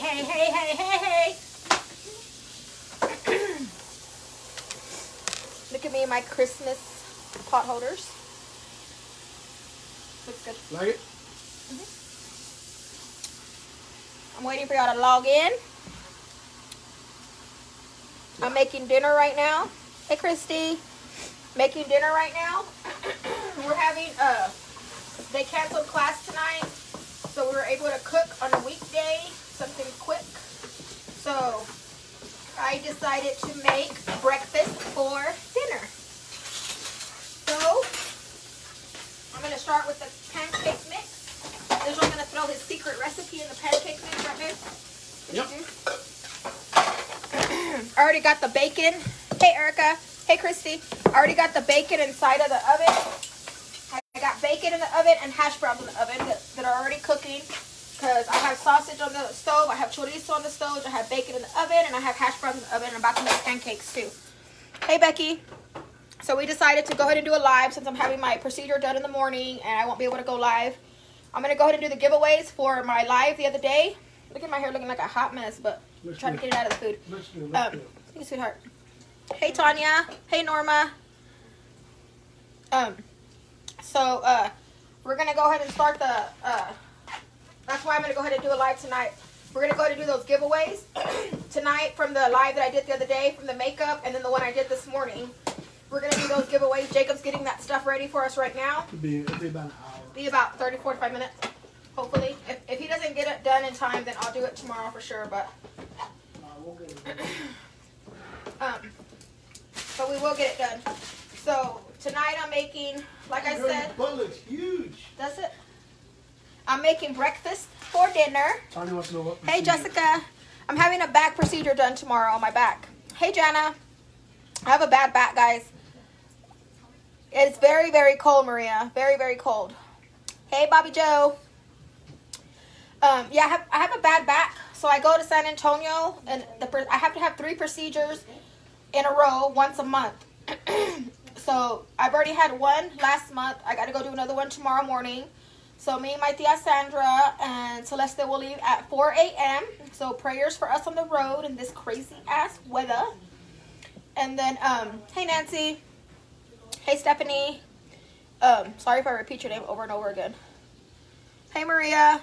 hey, hey, hey, hey, hey. Look at me and my Christmas pot holders. Looks good. Like it? I'm waiting for y'all to log in. I'm making dinner right now. Hey, Christy. Making dinner right now. We're having, they canceled class tonight, so we were able to cook on a weekday, something quick. So I decided to make breakfast for dinner. So I'm going to start with the pancake mix. Israel's going to throw his secret recipe in the pancake mix right there. Yep. I already got the bacon. Hey, Erica. Hey, Christy. I already got the bacon inside of the oven. I got bacon in the oven and hash browns in the oven that are already cooking. Because I have sausage on the stove, I have chorizo on the stove, I have bacon in the oven, and I have hash browns in the oven, and I'm about to make pancakes too. Hey, Becky. So we decided to go ahead and do a live since I'm having my procedure done in the morning, and I won't be able to go live. I'm going to go ahead and do the giveaways for my live the other day. Look at my hair looking like a hot mess, but I'm trying to get it out of the food. Looks good. Thank you, sweetheart. Hey, Tanya. Hey, Norma. We're going to go ahead and start the, that's why I'm going to go ahead and do a live tonight. We're going to go ahead and do those giveaways tonight from the live that I did the other day, from the makeup, and then the one I did this morning. We're going to do those giveaways. Jacob's getting that stuff ready for us right now. It'll be about an hour. Be about 30, 45 minutes, hopefully. If he doesn't get it done in time, then I'll do it tomorrow for sure, but We'll get it but we will get it done. So tonight I'm making, like I said, your butt looks huge. does it? I'm making breakfast for dinner. Tanya wants to know what Hey, procedure. Jessica. I'm having a back procedure done tomorrow on my back. Hey, Jana. I have a bad back, guys. It's very, very cold, Maria. Very, very cold. Hey, Bobby Joe. Yeah, I have a bad back. So I go to San Antonio, and I have to have 3 procedures in a row once a month. So I've already had one last month. I got to go do another one tomorrow morning. So me and my tia Sandra and Celeste will leave at 4 a.m. So prayers for us on the road in this crazy ass weather. And then, hey Nancy. Hey Stephanie. Sorry if I repeat your name over and over again. Hey Maria.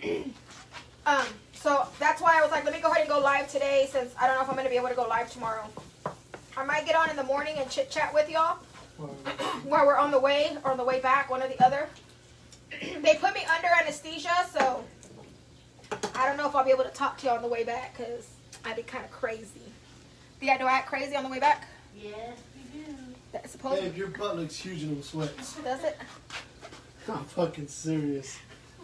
So that's why I was like, let me go ahead and go live today, since I don't know if I'm going to be able to go live tomorrow. I might get on in the morning and chit chat with y'all while we're on the way or on the way back, one or the other. They put me under anesthesia, so I don't know if I'll be able to talk to y'all on the way back, because I'd be kind of crazy. Yeah, do I act crazy on the way back? Yes, you do. That's supposed Babe, your butt looks huge in them sweats. Does it? I'm fucking serious.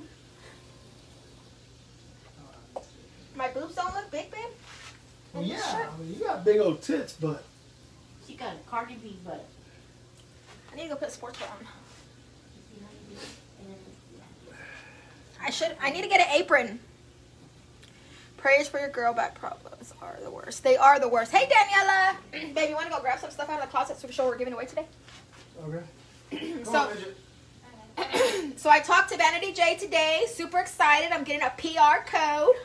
My boobs don't look big, babe? Well, yeah, I mean, you got big old tits, but She got a Cardi B butt. I need to go put sportswear on. You know, you do. I need to get an apron. Prayers for your girl back problems are the worst. They are the worst. Hey, Daniela. Babe, you want to go grab some stuff out of the closet so we show what we're giving away today? okay. So I talked to Vanity J today. Super excited. I'm getting a PR code.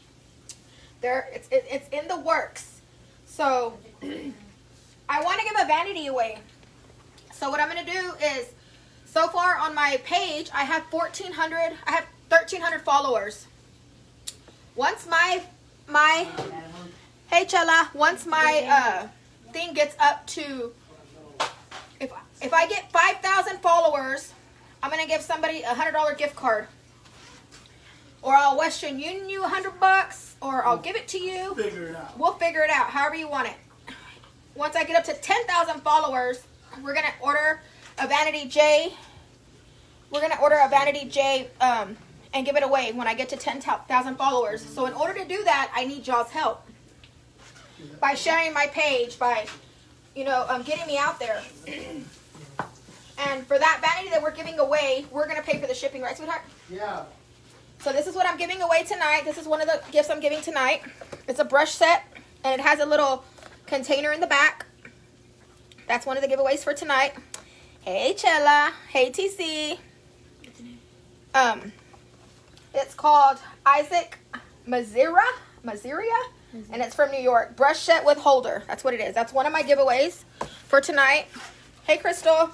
It's in the works. So I want to give a vanity away. So what I'm going to do is, so far on my page, I have 1,300 followers. Once my hey Chella, once my thing gets up to, if I get 5,000 followers, I'm gonna give somebody a $100 gift card, or I'll Western Union you $100, or I'll give it to you. Figure it out. We'll figure it out, however you want it. Once I get up to 10,000 followers, we're gonna order a Vanity J. We're gonna order a Vanity J and give it away when I get to 10,000 followers. So in order to do that, I need y'all's help by sharing my page, by getting me out there. And for that vanity that we're giving away, we're gonna pay for the shipping, right, sweetheart? Yeah. So this is what I'm giving away tonight. This is one of the gifts I'm giving tonight. It's a brush set, and it has a little container in the back. That's one of the giveaways for tonight. Hey Chella. Hey TC. It's called Isaac Mazeria, and it's from New York. Brush set with holder. That's what it is. That's one of my giveaways for tonight. Hey, Crystal.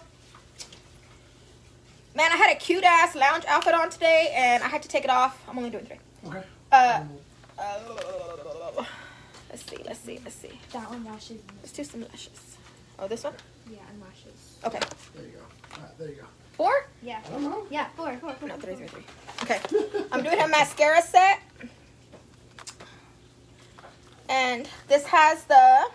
Man, I had a cute ass lounge outfit on today, and I had to take it off. I'm only doing 3. Okay. Let's see. That one lashes. Let's do some lashes. Oh, this one? Yeah, and lashes. Okay. There you go. All right, there you go. 4? Yeah. I don't know. Yeah, 4. No, 3. Okay. I'm doing a mascara set. And this has the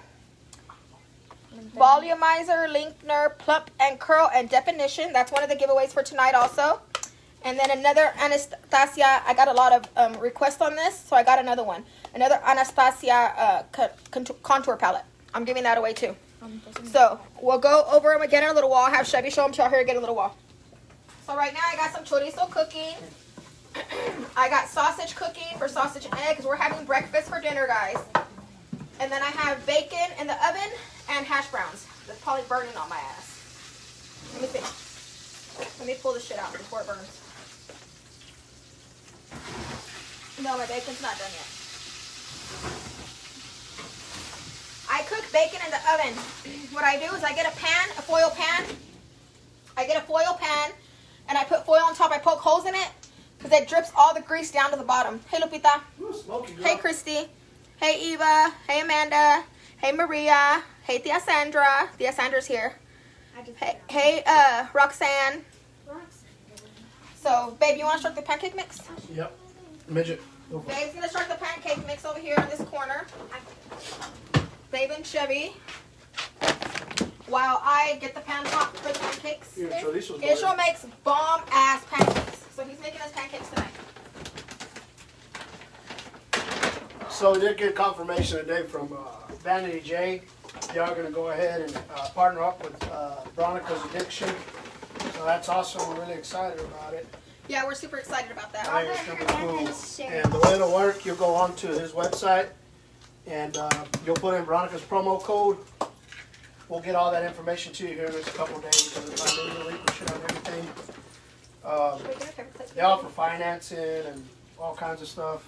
volumizer, lengthener, plump and curl and definition. That's one of the giveaways for tonight also. And then another Anastasia. I got a lot of requests on this, so I got another one. Another Anastasia contour palette. I'm giving that away too. So we'll go over them again in a little while. I'll have Chevy show them to y'all here again in a little while. So right now I got some chorizo cooking. I got sausage cooking for sausage and egg because we're having breakfast for dinner, guys. And then I have bacon in the oven and hash browns. That's probably burning on my ass. Let me see. Let me pull this shit out before it burns. No, my bacon's not done yet. I cook bacon in the oven. What I do is I get a pan, a foil pan. I get a foil pan and I put foil on top. I poke holes in it because it drips all the grease down to the bottom. Hey, Lupita. Ooh, smoky girl. Hey, Christy. Hey, Eva. Hey, Amanda. Hey, Maria. Hey, Tia Sandra. Tia Sandra's here. Hey, Roxanne. So, babe, you want to start the pancake mix? Yep. Midget. Go for it. Babe's going to start the pancake mix over here in this corner. Babe and Chevy. While I get the pan hot for the pancakes. Your chorizo's Israel butter. makes bomb-ass pancakes. So, he's making us pancakes tonight. So we did get confirmation today from Vanity J. They are going to go ahead and partner up with Veronica's Addiction. So that's awesome. We're really excited about it. Yeah, we're super excited about that. I think it's going to be cool. And the way it'll work, you'll go onto his website and you'll put in Veronica's promo code. We'll get all that information to you here in just a couple of days because it's not really we should have everything. They offer financing and all kinds of stuff.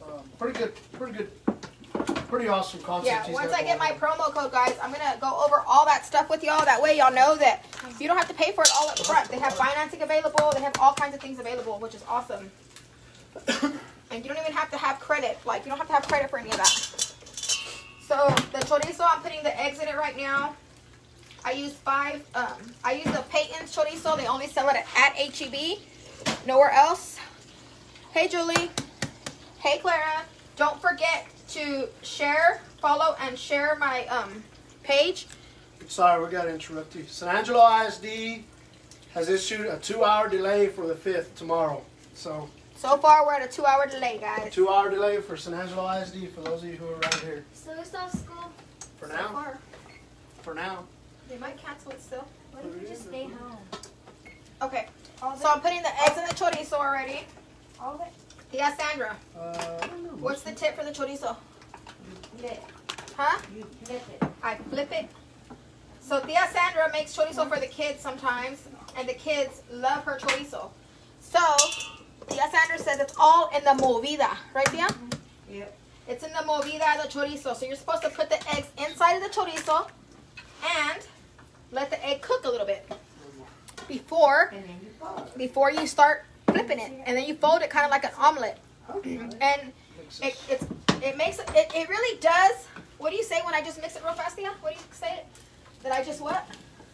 Pretty awesome concept. Yeah, he's once got I get going my promo code, guys, I'm going to go over all that stuff with y'all. That way y'all know that you don't have to pay for it all up front. They have financing available. They have all kinds of things available, which is awesome. And you don't even have to have credit. Like, you don't have to have credit for any of that. So, the chorizo, I'm putting the eggs in it right now. I use I use the Peyton's chorizo. They only sell it at H-E-B. Nowhere else. Hey, Julie. Hey, Clara. Don't forget to share, follow, and share my page. Sorry, we got to interrupt you. San Angelo ISD has issued a 2-hour delay for the 5th tomorrow. So far, we're at a 2-hour delay, guys. 2-hour delay for San Angelo ISD for those of you who are around here. So it's off school. For So now. far. For now. They might cancel it still. Why don't we just stay home? Okay. So I'm putting the eggs in the chorizo already. All the Yeah, Sandra. I don't know. What's the tip for the chorizo? Flip. Huh? You flip it. I flip it. So Tia Sandra makes chorizo for the kids sometimes, and the kids love her chorizo. So Tia Sandra says it's all in the movida, right, Tia? Yep. It's in the movida, the chorizo. So you're supposed to put the eggs inside of the chorizo and let the egg cook a little bit before And then you fold it. you start flipping it, and then you fold it kind of like an omelet. Okay. And it makes it really does. What do you say when I just mix it real fast, Tia? What do you say? That I just what?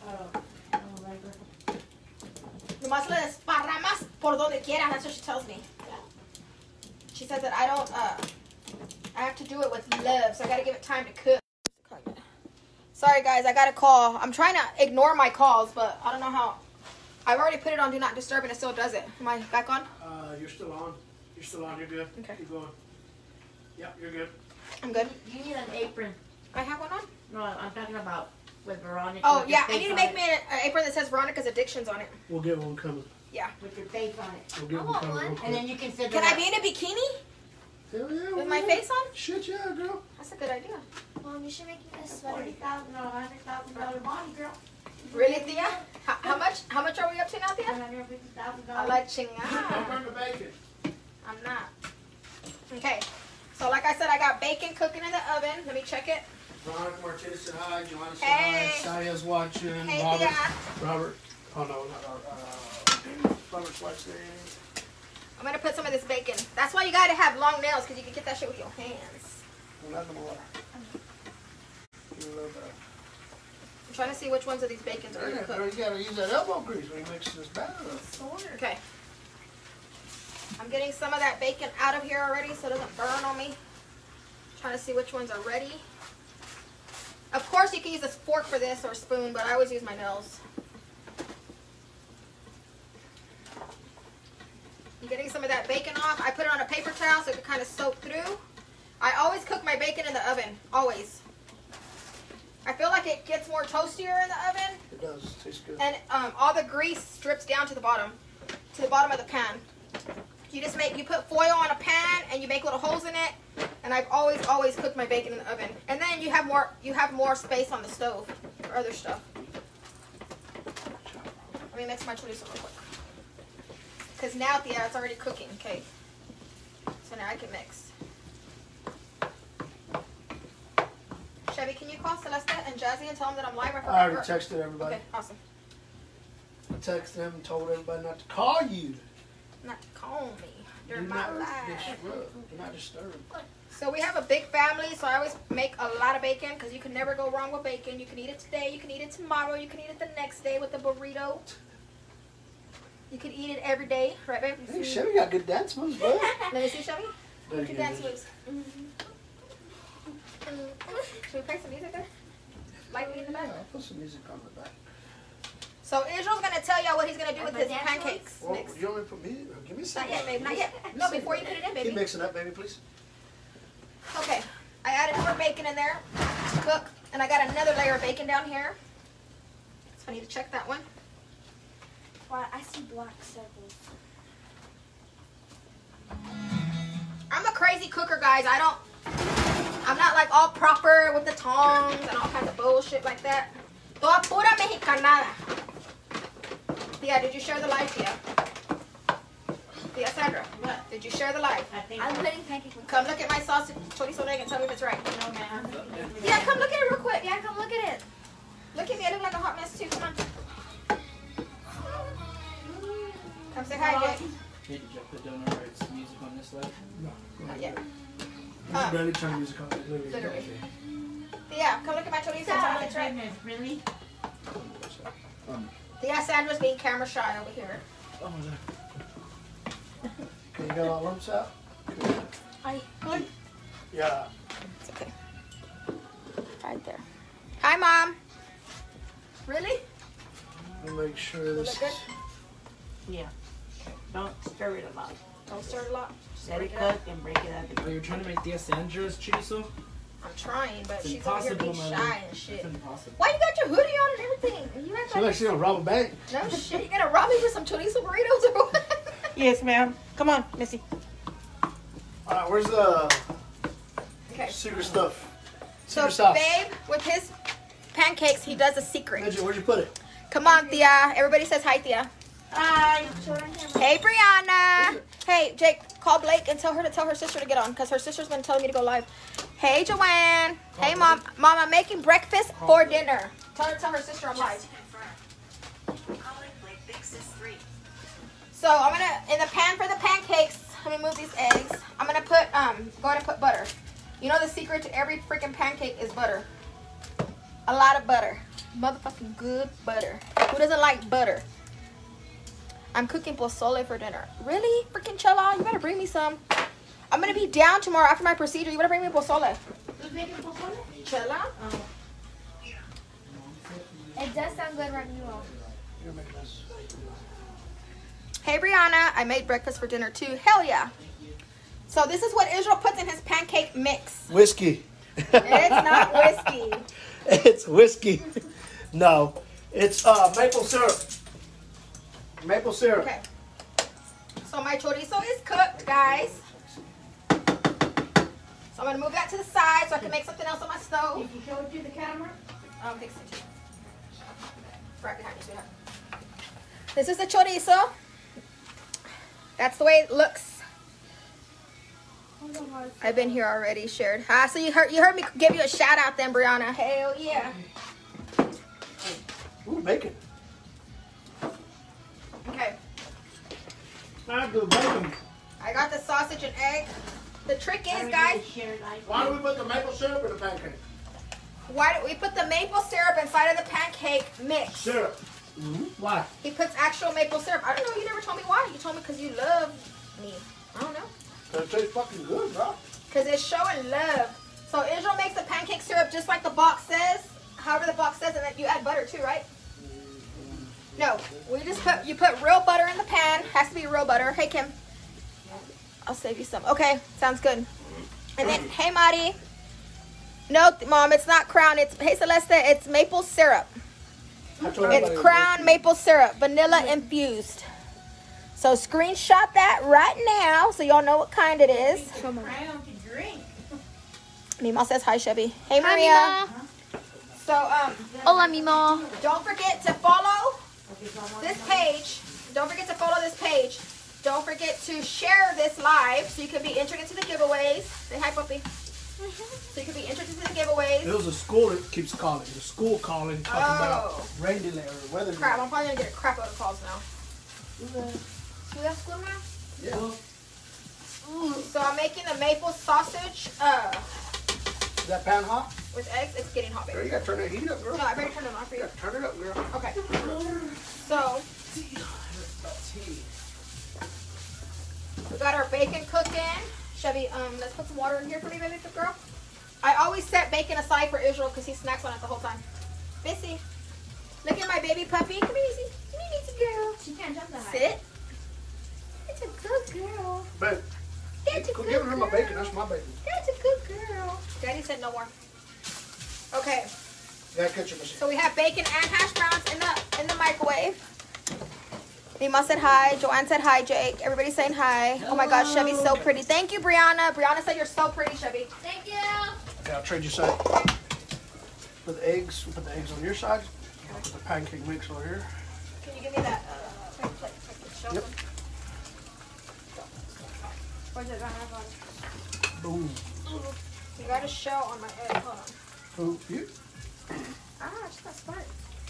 Nomás le desparramas por donde quiera. That's what she tells me. She says that I don't. I have to do it with love, so I gotta give it time to cook. Sorry, guys, I got a call. I'm trying to ignore my calls, but I don't know how. I've already put it on Do Not Disturb, and it still does it. Am I back on? You're still on. You're still on. You're good. Okay. Keep going. Yep, you're good. I'm good. You need an apron. I have one on. No, I'm talking about with Veronica. Oh with your yeah, I face need to on make it. me an apron that says Veronica's Addictions on it. We'll get one coming. With your face on it. We'll get I one want coming. one. real quick. And then you can sit Can there. I be in a bikini Hell yeah, with my yeah. face on? Shit, yeah, girl. That's a good idea. Mom, you should make me a sweater. $40,000 or $100,000 body, girl. Really, Tia? How much are we up to now, Tia? $150,000. A la Don't chingada. burn the bacon. I'm not. Okay. So like I said, I got bacon cooking in the oven. Let me check it. Veronica Martinez said hi. Joanna said Hey. hi. Saya's watching. Hey, Robert. Thea. Robert. Oh, no, not Robert's watching. I'm going to put some of this bacon. That's why you got to have long nails, because you can get that shit with your hands. Nothing more. Give me a little bit. I'm trying to see which ones of these bacons are You cooked. gotta use that elbow grease when you mix this batter up. Okay. I'm getting some of that bacon out of here already so it doesn't burn on me. Trying to see which ones are ready. Of course you can use a fork for this or a spoon, but I always use my nails. I'm getting some of that bacon off. I put it on a paper towel so it can kind of soak through. I always cook my bacon in the oven. Always. I feel like it gets more toastier in the oven. It does. Tastes good. And all the grease drips down to the bottom of the pan. You put foil on a pan and you make little holes in it. And I've always cooked my bacon in the oven. And then you have more space on the stove for other stuff. Let me mix my chorizo real quick. Because now, yeah, it's already cooking. Okay. So now I can mix. Chevy, can you call Celeste and Jazzy and tell them that I'm live? I already texted everybody. Okay, awesome. I texted them and told everybody not to call you. Not call me. You're Do my not life. disrupt. Do not disturb. So we have a big family, so I always make a lot of bacon because you can never go wrong with bacon. You can eat it today, you can eat it tomorrow, you can eat it the next day with a burrito. You can eat it every day, right, babe? Hey, Chevy got good dance moves, bud. Let me see, Chevy. Very Good good. dance moves. Should we play some music there? Lightly in the Yeah, back. I'll put some music on the back. So Israel's gonna tell y'all what he's gonna do with And his the dance pancakes Well, mix. you want me to put me? Give me some. Not yet, babe. Not yet. No, before you put it in, Keep baby. mixing up, baby, please. Okay, I added more bacon in there to cook, and I got another layer of bacon down here. So I need to check that one. Wow, I see black circles. I'm a crazy cooker, guys. I'm not like all proper with the tongs and all kinds of bullshit like that. Toda pura mexicanada. Tia, did you share the live, Tia? Tia Sandra, What? did you share the live? I think I'm so. putting pancake with Come look at my sausage chorizo leg and tell me if it's right. No, man. Yeah, come look at it real quick. Yeah, come look at it. Look at me. I look like a hot mess too. Come on. Come say hi, Jake. Hey, did you put down the right music on this live? No. Not yet. I'm barely trying to use a copy. Literally. Yeah, come look at my chorizo and tell me if it's right. Goodness, really? Yeah, Sandra's being camera shy over here. Oh, Okay, you got all lumps out? Hi. Yeah. It's okay. Right there. Hi, Mom. Really? Let me make sure this Look good? is... Yeah. Don't stir it a lot. Don't stir it a lot. Let it cook and break it up. Oh, you're trying to make Tia Sandra's chorizo? I'm trying, but It's she's over here impossible, being my shy lord. and shit. It's impossible. Why you got your hoodie on and everything? You act So like like she gonna rob a bank. no shit. You gonna rob me with some chorizo burritos or what? Yes, ma'am. Come on, Missy. Alright, where's the Okay. secret stuff? So, Secret sauce. babe, with his pancakes, he does a secret. Midget, where'd you put it? Come on, Thea. Everybody says hi, Thea. Hi. Show it on camera. Hey, Brianna. Hey, Jake, call Blake and tell her to tell her sister to get on because her sister's been telling me to go live. Hey, Joanne. Hey, Mom. Mom, I'm making breakfast for dinner. Tell her sister I'm live. So I'm gonna, in the pan for the pancakes, let me move these eggs. I'm gonna put, go ahead and put butter. You know the secret to every freaking pancake is butter. A lot of butter. Motherfucking good butter. Who doesn't like butter? I'm cooking pozole for dinner. Really? Freaking Chella, you better bring me some. I'm gonna be down tomorrow after my procedure. You better bring me pozole. Who's making pozole? Chella? Oh. It does sound good right now. You're making this. Hey Brianna, I made breakfast for dinner too. Hell yeah. So this is what Israel puts in his pancake mix. Whiskey. It's not whiskey. It's whiskey. No. It's maple syrup. Maple syrup. Okay. So my chorizo is cooked, guys. So I'm gonna move that to the side so I can make something else on my stove. Did you show it to the camera? I'm fixing it. Right behind you, sweetheart. This is the chorizo. That's the way it looks. I've been here already, shared. Ah, so you heard me give you a shout out then, Brianna. Hell yeah. Ooh, bacon. Okay. I do bacon. I got the sausage and egg. The trick is, guys, Why do we put the maple syrup in the pancake? why do we put the maple syrup inside of the pancake mix? Syrup. Why? He puts actual maple syrup. I don't know. You never told me why. You told me because you love me. I don't know. It tastes fucking good, bro. Because it's showing love. So Israel makes the pancake syrup just like the box says. However the box says, and then you add butter too, right? No, you put real butter in the pan. Has to be real butter. Hey Kim, I'll save you some. Okay, sounds good. And then, hey Marty. No, Mom, it's not Crown. Hey Celeste, it's maple syrup. It's Crown maple syrup, vanilla infused. So screenshot that right now so y'all know what kind it is. Mima says hi, Chevy. Hey Maria. So Hola, Mimo. don't forget to follow this page. Don't forget to follow this page. Don't forget to share this live so you can be entered into the giveaways. Say hi, puppy. So you can be entered into the giveaways. It was a school that keeps calling. The school calling, talking about rain delay or weather Crap, delay. I'm probably gonna get a crap load of calls now. Do we have school now? Yeah. So I'm making the maple sausage Is that pan hot? with eggs. It's getting hot, Girl, baby. you gotta turn that heat up, girl. No, I better turn it on for You you. gotta turn it up, girl. Okay. So we got our bacon cooking. Chevy, let's put some water in here for me, baby, good girl. I always set bacon aside for Israel because he snacks on it the whole time. Missy, look at my baby puppy. Come here, Missy. Come here, Missy girl. She can't jump that high. Sit. It's a good girl. Babe, That's a go good give her my girl. bacon. That's my bacon. That's a good girl. Daddy said no more. Okay, Yeah, kitchen machine. so we have bacon and hash browns in the microwave. Mima said hi. Joanne said hi, Jake. Everybody's saying hi. Oh my gosh, Chevy's so pretty. Thank you, Brianna. Brianna said you're so pretty, Chevy. Thank you. Okay, I'll trade you side. For the eggs, we'll put the eggs on your side. I'll put the pancake mix over here. Can you give me that plate so I can show Yep. them? Or does it not have on? Boom. You got a shell on my egg. Hold on. Boom. You. Ah, it's not smart.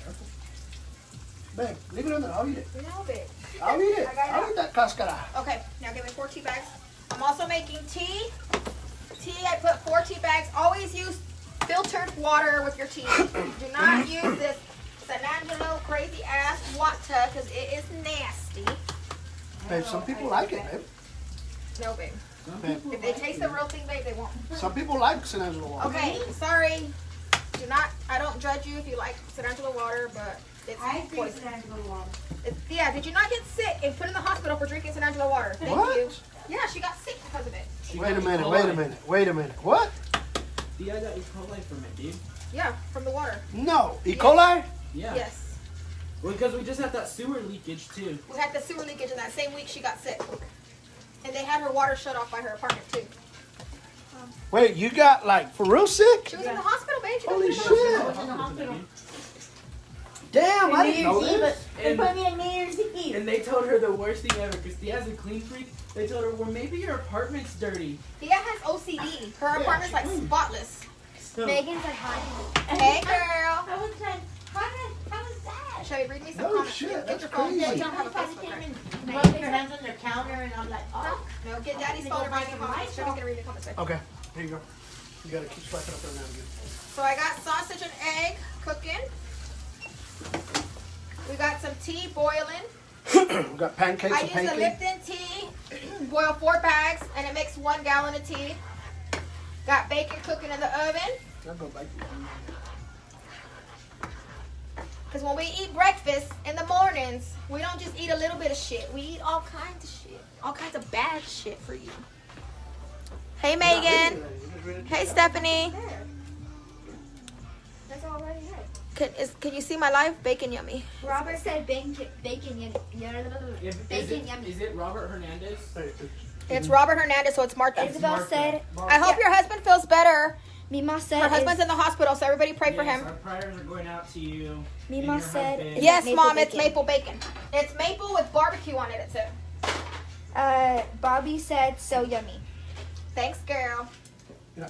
Babe, leave it in there. I'll eat it. No, babe. I'll eat it. I got it I'll out. eat that cascara. Okay, now give me 4 tea bags. I'm also making tea. Tea, I put 4 tea bags. Always use filtered water with your tea. Do not use this San Angelo crazy ass water because it is nasty. Babe, some people like it, babe. No, babe. Babe, If they taste the real thing, babe, they won't. some people like San Angelo water. Okay, sorry. Do not. I don't judge you if you like San Angelo water, but it's poison. Yeah, did you not get sick and put in the hospital for drinking San Angelo water? Thank What? you. Yeah, she got sick because of it. Wait a minute, wait a minute, wait a minute. What? Yeah, I got E. coli from it, dude. Yeah, from the water. No. E. coli? Yeah. Yes. Well, because we just had that sewer leakage too. We had the sewer leakage in that same week she got sick. And they had her water shut off by her apartment too. Wait, you got like for real sick? She was in the hospital, babe. She got Holy sick. shit. Damn, I didn't know this. And, and they told her the worst thing ever because Thea has a clean freak. They told her, well, maybe your apartment's dirty. Thea has OCD. Her apartment's like spotless. So, Megan's like, hi. Hey, girl. I was like, how was that? Show you, read me some No comments. shit, Get that's your phone. crazy. You don't have a Facebook, right? Rub your hands on their counter, and I'm like, oh. No, get Daddy's phone and read the comments. Show me gonna read the comments. Okay, here you go. You gotta keep swiping up and down again. So I got sausage and egg cooking. We got some tea boiling. We got pancakes I and use the pancakes. Lipton tea. Boil 4 bags and it makes 1 gallon of tea. Got bacon cooking in the oven. I'll go back. Because when we eat breakfast in the mornings, we don't just eat a little bit of shit. We eat all kinds of shit. All kinds of bad shit for you. Hey, Megan. Hey, Stephanie. That's already it. Can you see my live? Bacon yummy. Robert said bacon yummy. Is it Robert Hernandez? It's Robert Hernandez, so it's Martha. Isabel Martha. said, I hope your husband feels better. Mima said, Her husband's in the hospital, so everybody pray for Yes, him. our prayers are going out to you. and Mima your said- husband. Yes, Maple Mom, it's bacon. maple bacon. It's maple with barbecue on it, it said. Bobby said, so yummy. Thanks, girl. Yeah.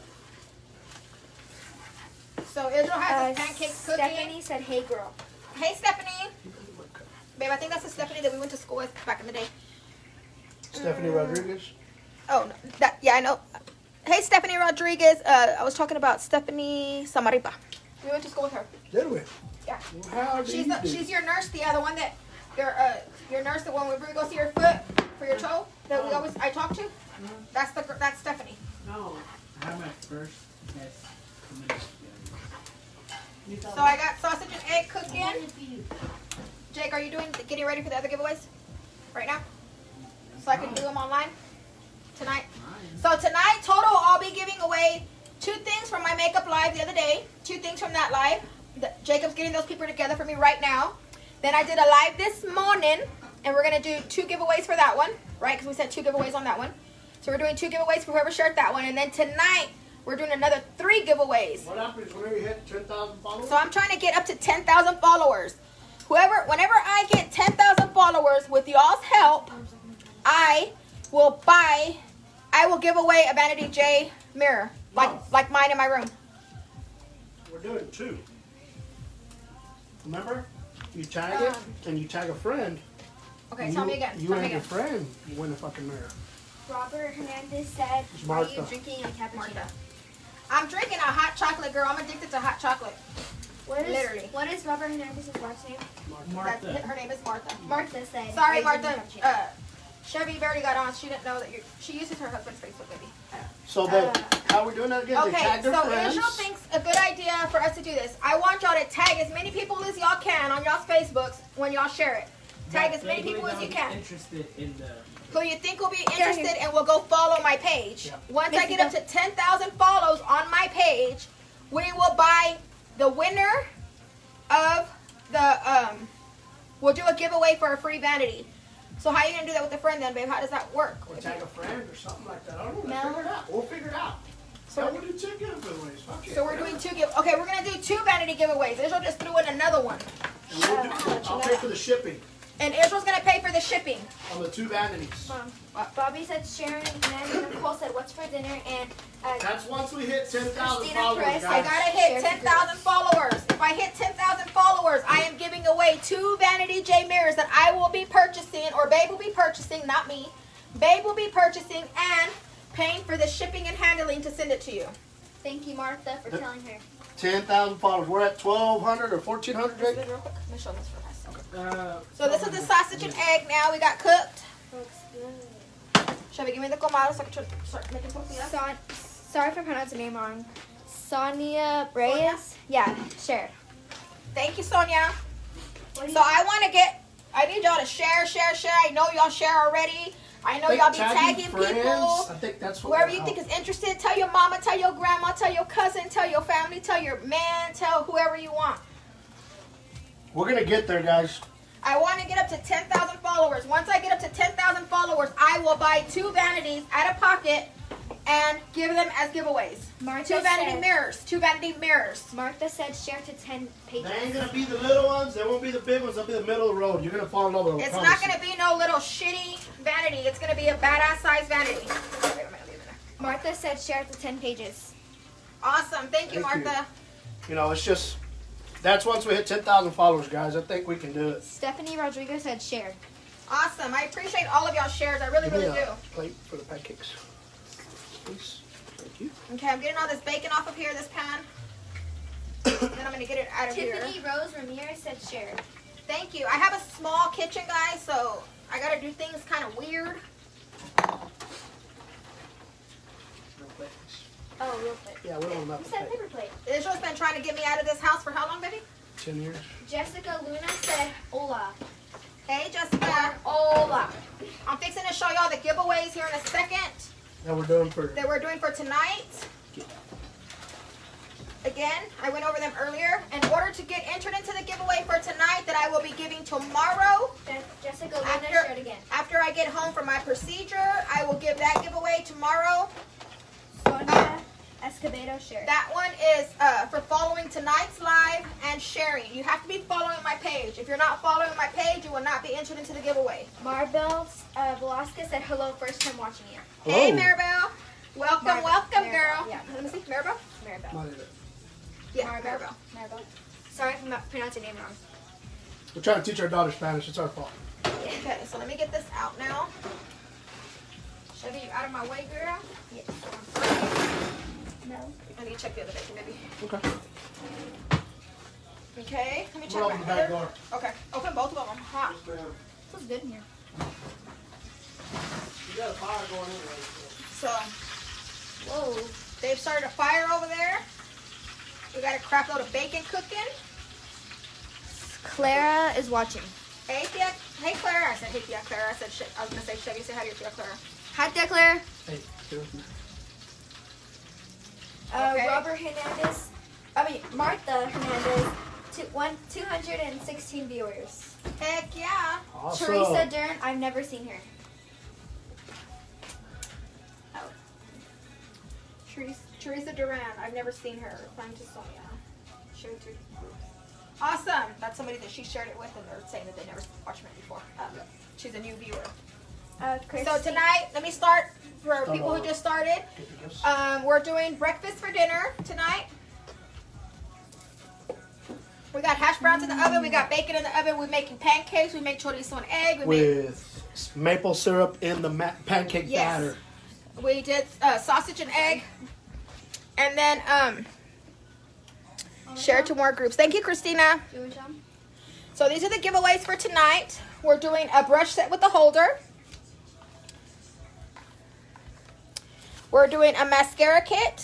So Israel has his pancakes cooking. Stephanie said, "Hey, girl." Hey, Stephanie. Babe, I think that's the Stephanie that we went to school with back in the day. Stephanie Rodriguez. Oh, no, yeah, I know. Hey, Stephanie Rodriguez. I was talking about Stephanie Samaripa. We went to school with her. Did we? Yeah. Well, how do you do? She's your nurse, the one that your nurse, the one where we go see your foot for your toe that I talk to. That's Stephanie. No, I had my first test coming up. So I got sausage and egg cooking. Jake, are you getting ready for the other giveaways right now? So I can do them online tonight. So tonight, total, I'll be giving away 2 things from my makeup live the other day. 2 things from that live. Jacob's getting those people together for me right now. Then I did a live this morning, and we're going to do 2 giveaways for that one, right? Because we said 2 giveaways on that one. So we're doing 2 giveaways for whoever shared that one. And then tonight, we're doing another 3 giveaways. What happens when you hit 10,000 followers? So I'm trying to get up to 10,000 followers. Whenever I get 10,000 followers, with y'all's help, I will give away a Vanity J mirror, like mine in my room. We're doing 2. Remember? You tag it, and you tag a friend. Okay, tell me again. You Tell me and your again. friend win a fucking mirror. Robert Hernandez said, It's "Are Martha. you drinking a cappuccino?" I'm drinking a hot chocolate, girl. I'm addicted to hot chocolate. Literally. What is Robert Hernandez's last name? Martha. Her name is Martha. Martha said. Sorry, "Are you Martha. drinking a cappuccino?" Chevy already got on. She didn't know that she uses her husband's Facebook, baby. So then, how are we doing that again? They Okay, tag their so friends. Israel thinks a good idea for us to do this. I want y'all to tag as many people as y'all can on y'all's Facebooks when y'all share it. Tag as many people as you can. Interested in the. Who you think will be interested and will go follow my page. Yeah. Once I get up to 10,000 follows on my page, we will buy the winner of the, we'll do a giveaway for a free vanity. So how are you going to do that with a friend then, babe? How does that work? Or tag a friend or something like that. I don't know. No. Figure it out. We'll figure it out. So So we'll do 2 giveaways. Fuck it. So we're doing 2 Okay, we're going to do 2 vanity giveaways. Israel just threw in another one. And we'll I'll pay for the shipping And Israel's going to pay for the shipping. on the 2 vanities. Bobby said Sharon, and then Nicole said, "What's for dinner?" And That's once we hit 10,000 Christina followers, Perez, I guys. got to hit 10,000 followers. If I hit 10,000 followers, I am giving away 2 Vanity J mirrors that I will be purchasing, or Babe will be purchasing, not me. Babe will be purchasing and paying for the shipping and handling to send it to you. thank you, Martha, for telling her. 10,000 followers. We're at 1,200 or 1,400, Real Jake? quick. Let me show this for us. So So this is the sausage and egg now. We got cooked. Looks good. Shelby, give me the comado so I can start making tortillas. Sorry if I pronounced the name wrong. Sonia Reyes. Yeah, share. Thank you, Sonia. What do So I need y'all to share. I know y'all share already. I know Think y'all be tagging tagging friends, people. I think that's what Whoever will you think help. is interested, tell your mama, tell your grandma, tell your cousin, tell your family, tell your man, tell whoever you want. We're going to get there, guys. I want to get up to 10,000 followers. Once I get up to 10,000 followers, I will buy 2 vanities out of pocket and give them as giveaways. Martha 2 vanity said- mirrors. 2 vanity mirrors. Martha said share to 10 pages. They ain't going to be the little ones. They won't be the big ones. They'll be the middle of the road. You're going to fall in love with them. I It's promise not you. going to be no little shitty vanity. It's going to be a badass size vanity. Wait, I'm gonna leave it there. Martha said share to 10 pages. Awesome. Thank you, Thank you. Martha. You know, it's just, that's once we hit 10,000 followers, guys. I think we can do it. Stephanie Rodriguez said share. Awesome. I appreciate all of y'all shares. I really, Give me really do. a plate for the pancakes. Please. Thank you. Okay, I'm getting all this bacon off of here, this pan. Then I'm going to get it out of here. Tiffany Rose Ramirez said share. Thank you. I have a small kitchen, guys, so I got to do things kind of weird. No plates. Oh, real quick. Yeah, we don't want Who enough said plate. paper plate? Israel's been trying to get me out of this house for how long, baby? 10 years. Jessica Luna said hola. Hey, Jessica. Hola. I'm fixing to show y'all the giveaways here in a second That we're doing for that we're doing for tonight. Again, I went over them earlier. In order to get entered into the giveaway for tonight that I will be giving tomorrow, Jessica Luna After- shared again. after I get home from my procedure, I will give that giveaway tomorrow. Sonia Escobedo shared. That one is for following tonight's live and sharing. You have to be following my page. If you're not following my page, you will not be entered into the giveaway. Marbel Velasquez said hello, first time watching you. Hey, Hello. Maribel. Welcome, Maribel. welcome, Maribel, girl. yeah. Let me see, Maribel? Maribel. Not either. Yeah, Maribel. Maribel. Maribel. Sorry if I'm not pronouncing your name wrong. We're trying to teach our daughter Spanish. It's our fault. Okay, so let me get this out now. Chevy, you out of my way, girl? Yes. No. I need to check the other bacon, maybe. Okay. Okay, let me check We'll open my the back other. door. Okay, open both of them. I'm hot. Feels good in here. You got a fire going in right So, whoa, they've started a fire over there. We got a crap load of bacon cooking. Clara is watching. Hey, Tia. Hey, Clara. I said, hey, Tia, Clara. I said, I was going to say, Chevy, say hi to your Tia, Clara. Hi, there, Claire. Hey, get with me. Okay. Robert Hernandez. Martha Hernandez. 216 viewers. Heck yeah. Awesome. Teresa Dern. I've never seen her. Teresa Duran. I've never seen her. Replying to Sonia. Shared to groups. Awesome. That's somebody that she shared it with, and they're saying that they never watched me before. She's a new viewer. So tonight, let me start for people who just started. Get the gifts. We're doing breakfast for dinner tonight. We got hash browns in the oven. We got bacon in the oven. We're making pancakes. We make chorizo and egg. With maple syrup in the pancake Yes. batter. We did sausage and egg. And then share to more groups. Thank you, Christina. So these are the giveaways for tonight. We're doing a brush set with a holder. We're doing a mascara kit.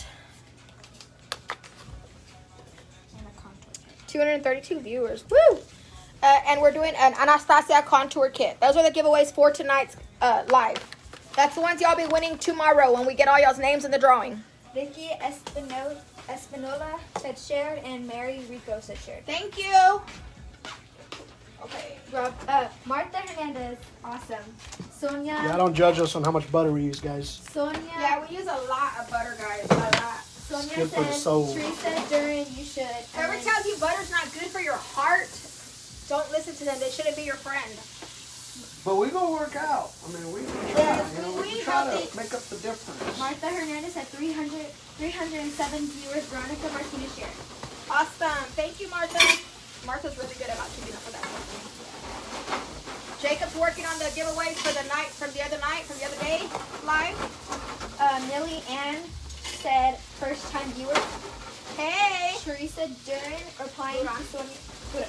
232 viewers. Woo! And we're doing an Anastasia contour kit. Those are the giveaways for tonight's live. That's the ones y'all be winning tomorrow when we get all y'all's names in the drawing. Vicky Espinola said shared, and Mary Rico said shared. Thank you. Okay. Martha Hernandez, awesome. Sonia. Yeah, don't judge us on how much butter we use, guys. Sonia. Yeah, we use a lot of butter, guys. A lot. Sonia good for the said, soul. Teresa Duran, you should. Whoever And tells you butter's not good for your heart, don't listen to them. They shouldn't be your friend. But we gonna work out. I mean, we try. Yes, You know, we we try healthy. to make up the difference. Martha Hernandez had 307 viewers. Veronica Martinez shared. Awesome. Thank you, Martha. Martha's really good about keeping up with that. Jacob's working on the giveaways for the night, from the other day, live. Millie Ann said first time viewer. Hey. Teresa Duran replying to Sonia.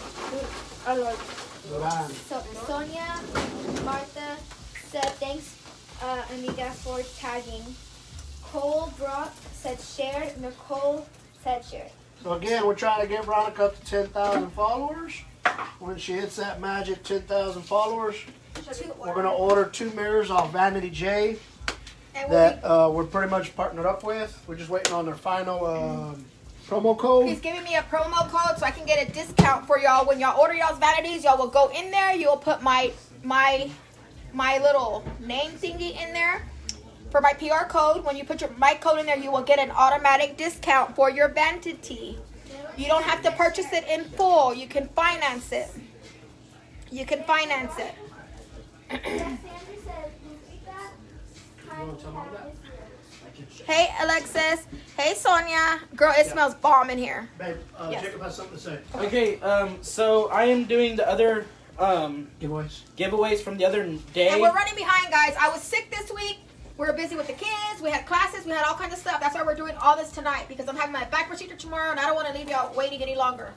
Duran. So Sonia Martha said thanks, amiga, for tagging. Cole Brock said shared. Nicole said shared. So again, we're trying to get Veronica up to 10,000 followers. When she hits that magic 10,000 followers, we're gonna order 2 mirrors off Vanity J And that we're pretty much partnered up with. We're just waiting on their final promo he's code. giving me a promo code so I can get a discount for y'all. When y'all order y'all's vanities, y'all will go in there. You'll put my little name thingy in there for my PR code. When you put my code in there, you will get an automatic discount for your vanity. You don't have to purchase it in full. You can finance it. You can finance it. Hey, Alexis. Hey, Sonia. Girl, it smells bomb in here. Babe, Yes. Jacob has something to say. Okay, so I am doing the other Giveaways. giveaways from the other day. And we're running behind, guys. I was sick this week. We were busy with the kids. We had classes. We had all kinds of stuff. That's why we're doing all this tonight, because I'm having my back procedure tomorrow, and I don't want to leave y'all waiting any longer.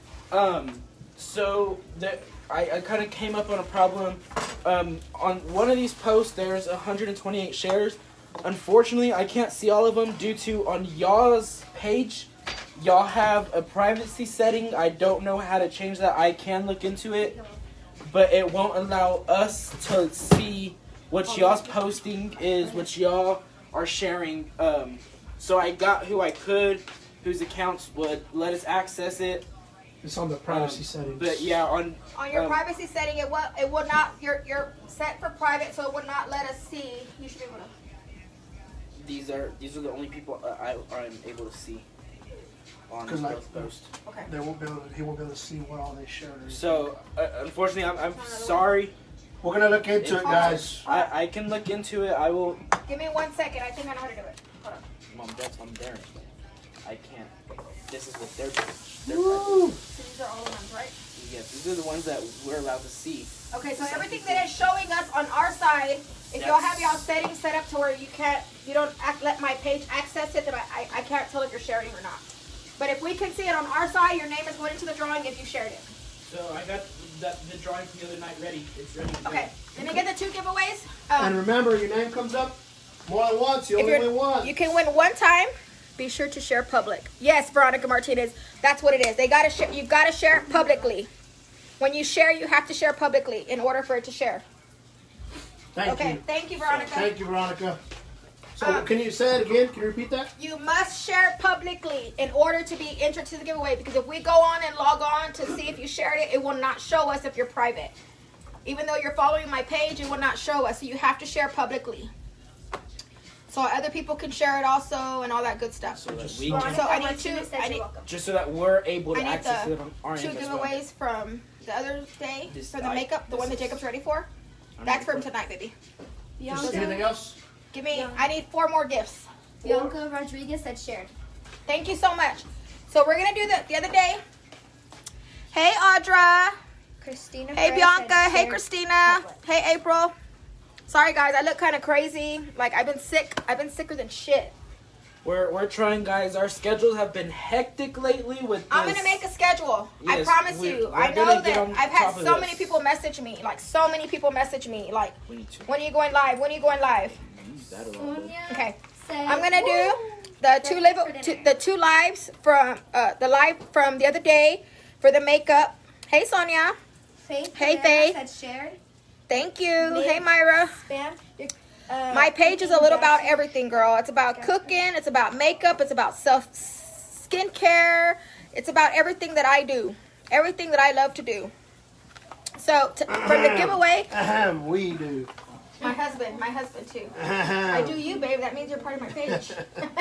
So I kind of came up on a problem. On one of these posts, there's 128 shares. Unfortunately, I can't see all of them due to on y'all's page, y'all have a privacy setting. I don't know how to change that. I can look into it, but it won't allow us to see what y'all's posting is, what y'all are sharing. So I got who I could, whose accounts would let us access it. It's on the privacy settings. But yeah, on your privacy setting, it would not. You're set for private, so it would not let us see. You should be able to. these are the only people I'm able to see on Because both posts. Okay. he won't be able to see what all they shared. So unfortunately, I'm sorry. We're gonna look into it, guys. I can look into it. I will. Give me 1 second. I think I know how to do it. Mom, that's on their name. I can't. This is with their page. Woo! So these are all the ones, right? Yes, these are the ones that we're allowed to see. Okay, so everything that is showing us on our side, if y'all have y'all settings set up to where you don't let my page access it, then I can't tell if you're sharing or not. But if we can see it on our side, your name is going into the drawing if you shared it. So I got the drawing from the other night ready. It's ready to go. Okay, let me get the 2 giveaways. And remember, your name comes up more than once. You only win one. You can win one time. Be sure to share public. Yes, Veronica Martinez, that's what it is. They gotta share. You gotta share it publicly. When you share, you have to share publicly in order for it to share. Thank Okay, you. thank you, Veronica. Thank you, Veronica. So can you say it again? Can you repeat that? You must share it publicly in order to be entered to the giveaway, because if we go on and log on to see if you shared it, it will not show us if you're private. Even though you're following my page, it will not show us. So you have to share publicly. So other people can share it also and all that good stuff. So that So we can, I need two. I need just so that we're able to I need access the it on our 2 end as well. giveaways from the other day This for the die? makeup, the one that This is- Jacob's ready for. That's from tonight, baby. Anything else? Give me. I need 4 more gifts. Bianca Rodriguez said shared. Thank you so much. So we're gonna do the other day. Hey Audra. Christina. Hey Perez Bianca. said Hey shared Christina. public. Hey April. Sorry guys, I look kind of crazy. Like I've been sick. I've been sicker than shit. We're trying, guys. Our schedules have been hectic lately with this. I'm gonna make a schedule. I Yes, promise we're you. I gonna know get that on I've had top of so this. many people message me. Like so many people message me. Like, We need to when are you going live? When are you going live? use that a little bit. Sonia Okay. said, I'm gonna do Breakfast for dinner. the 2 lives from the live from the other day for the makeup. Hey Sonia. Faith. Hey, Herrera Faith. said shared. Thank you. Nick. Hey Myra. Spam. My page is a little about Jackson. everything, girl. It's about cooking. It's about makeup. It's about skincare. It's about everything that I do. Everything that I love to do. So for the giveaway, We do. my husband too. I do you, babe. That means you're part of my page.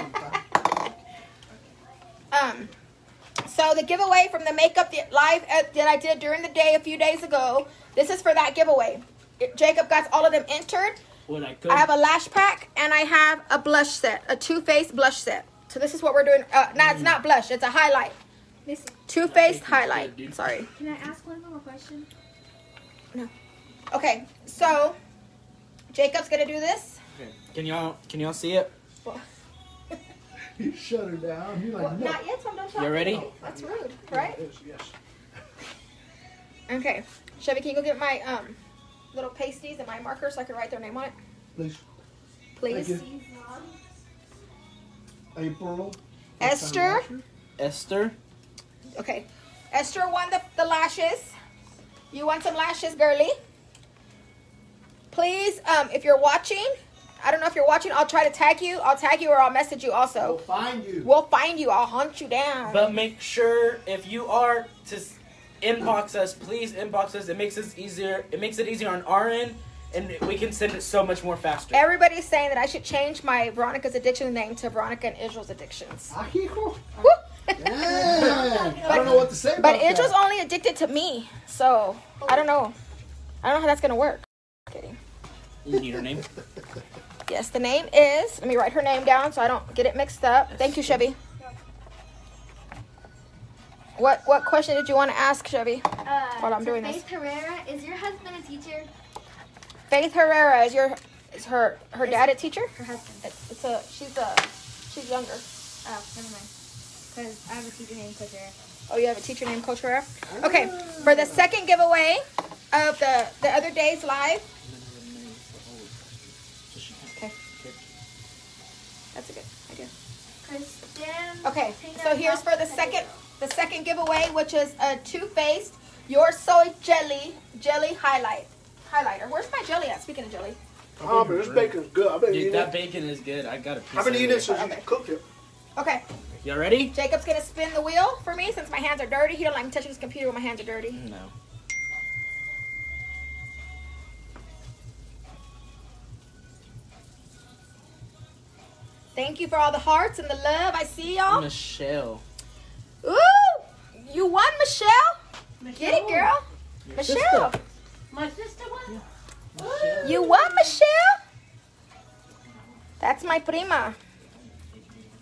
So the giveaway from the makeup live that I did during the day a few days ago. This is for that giveaway. Jacob got all of them entered. When I could. I have a lash pack and I have a blush set, a Too Faced blush set. So this is what we're doing. No, it's not blush. It's a highlight. Listen, Too Faced good, highlight. dude. Sorry. can I ask one more question? Okay, so Jacob's gonna do this. Okay. Can y'all see it? You shut her down. You're Well, like, no. not yet, so I'm done talking. You ready? That's rude, right? Yes, yes. Okay. Chevy, can you go get my little pasties and my marker so I can write their name on it, Please. please? Thank you. April. Esther. Esther. Okay. Esther won the lashes. You want some lashes, girly? Please, if you're watching, I don't know if you're watching, I'll try to tag you. I'll tag you or I'll message you We'll also. find you. We'll find you. I'll hunt you down. But make sure if you are to inbox us, please inbox us. It makes us easier. It makes it easier on our end, and we can send it so much more faster. Everybody's saying that I should change my Veronica's Addiction name to Veronica and Israel's Addictions. Ahijo. Woo! Dang. I don't know what to say about But that. Israel's only addicted to me, so I don't know. I don't know how that's gonna work. Kidding. You need her name. Yes, the name is. Let me write her name down so I don't get it mixed up. Thank you, Chevy. What question did you want to ask, Chevy? While I'm doing Faith Herrera, is your husband a teacher? Faith Herrera is her dad a teacher? Her husband. She's younger. Oh, never mind. Because I have a teacher named Coach Herrera. Oh, you have a teacher named Coach Herrera? Okay, for the second giveaway of the other day's live. Okay. That's a good idea. Kristen. Okay, so here's for the second giveaway, which is a Too Faced Your Soy Jelly highlighter. Where's my jelly at? Speaking of jelly. Oh, but this bacon's good. I've been Dude, eating that it. bacon is good. I got a piece. I've been of eating it it. since you cooked it. Okay, Y'all ready? Jacob's gonna spin the wheel for me since my hands are dirty. He don't like me touching his computer when my hands are dirty. No. Thank you for all the hearts and the love. I see y'all. Michelle. Ooh, you won, Michelle. Get it, girl. Michelle, My sister won? you won, Michelle. That's my prima.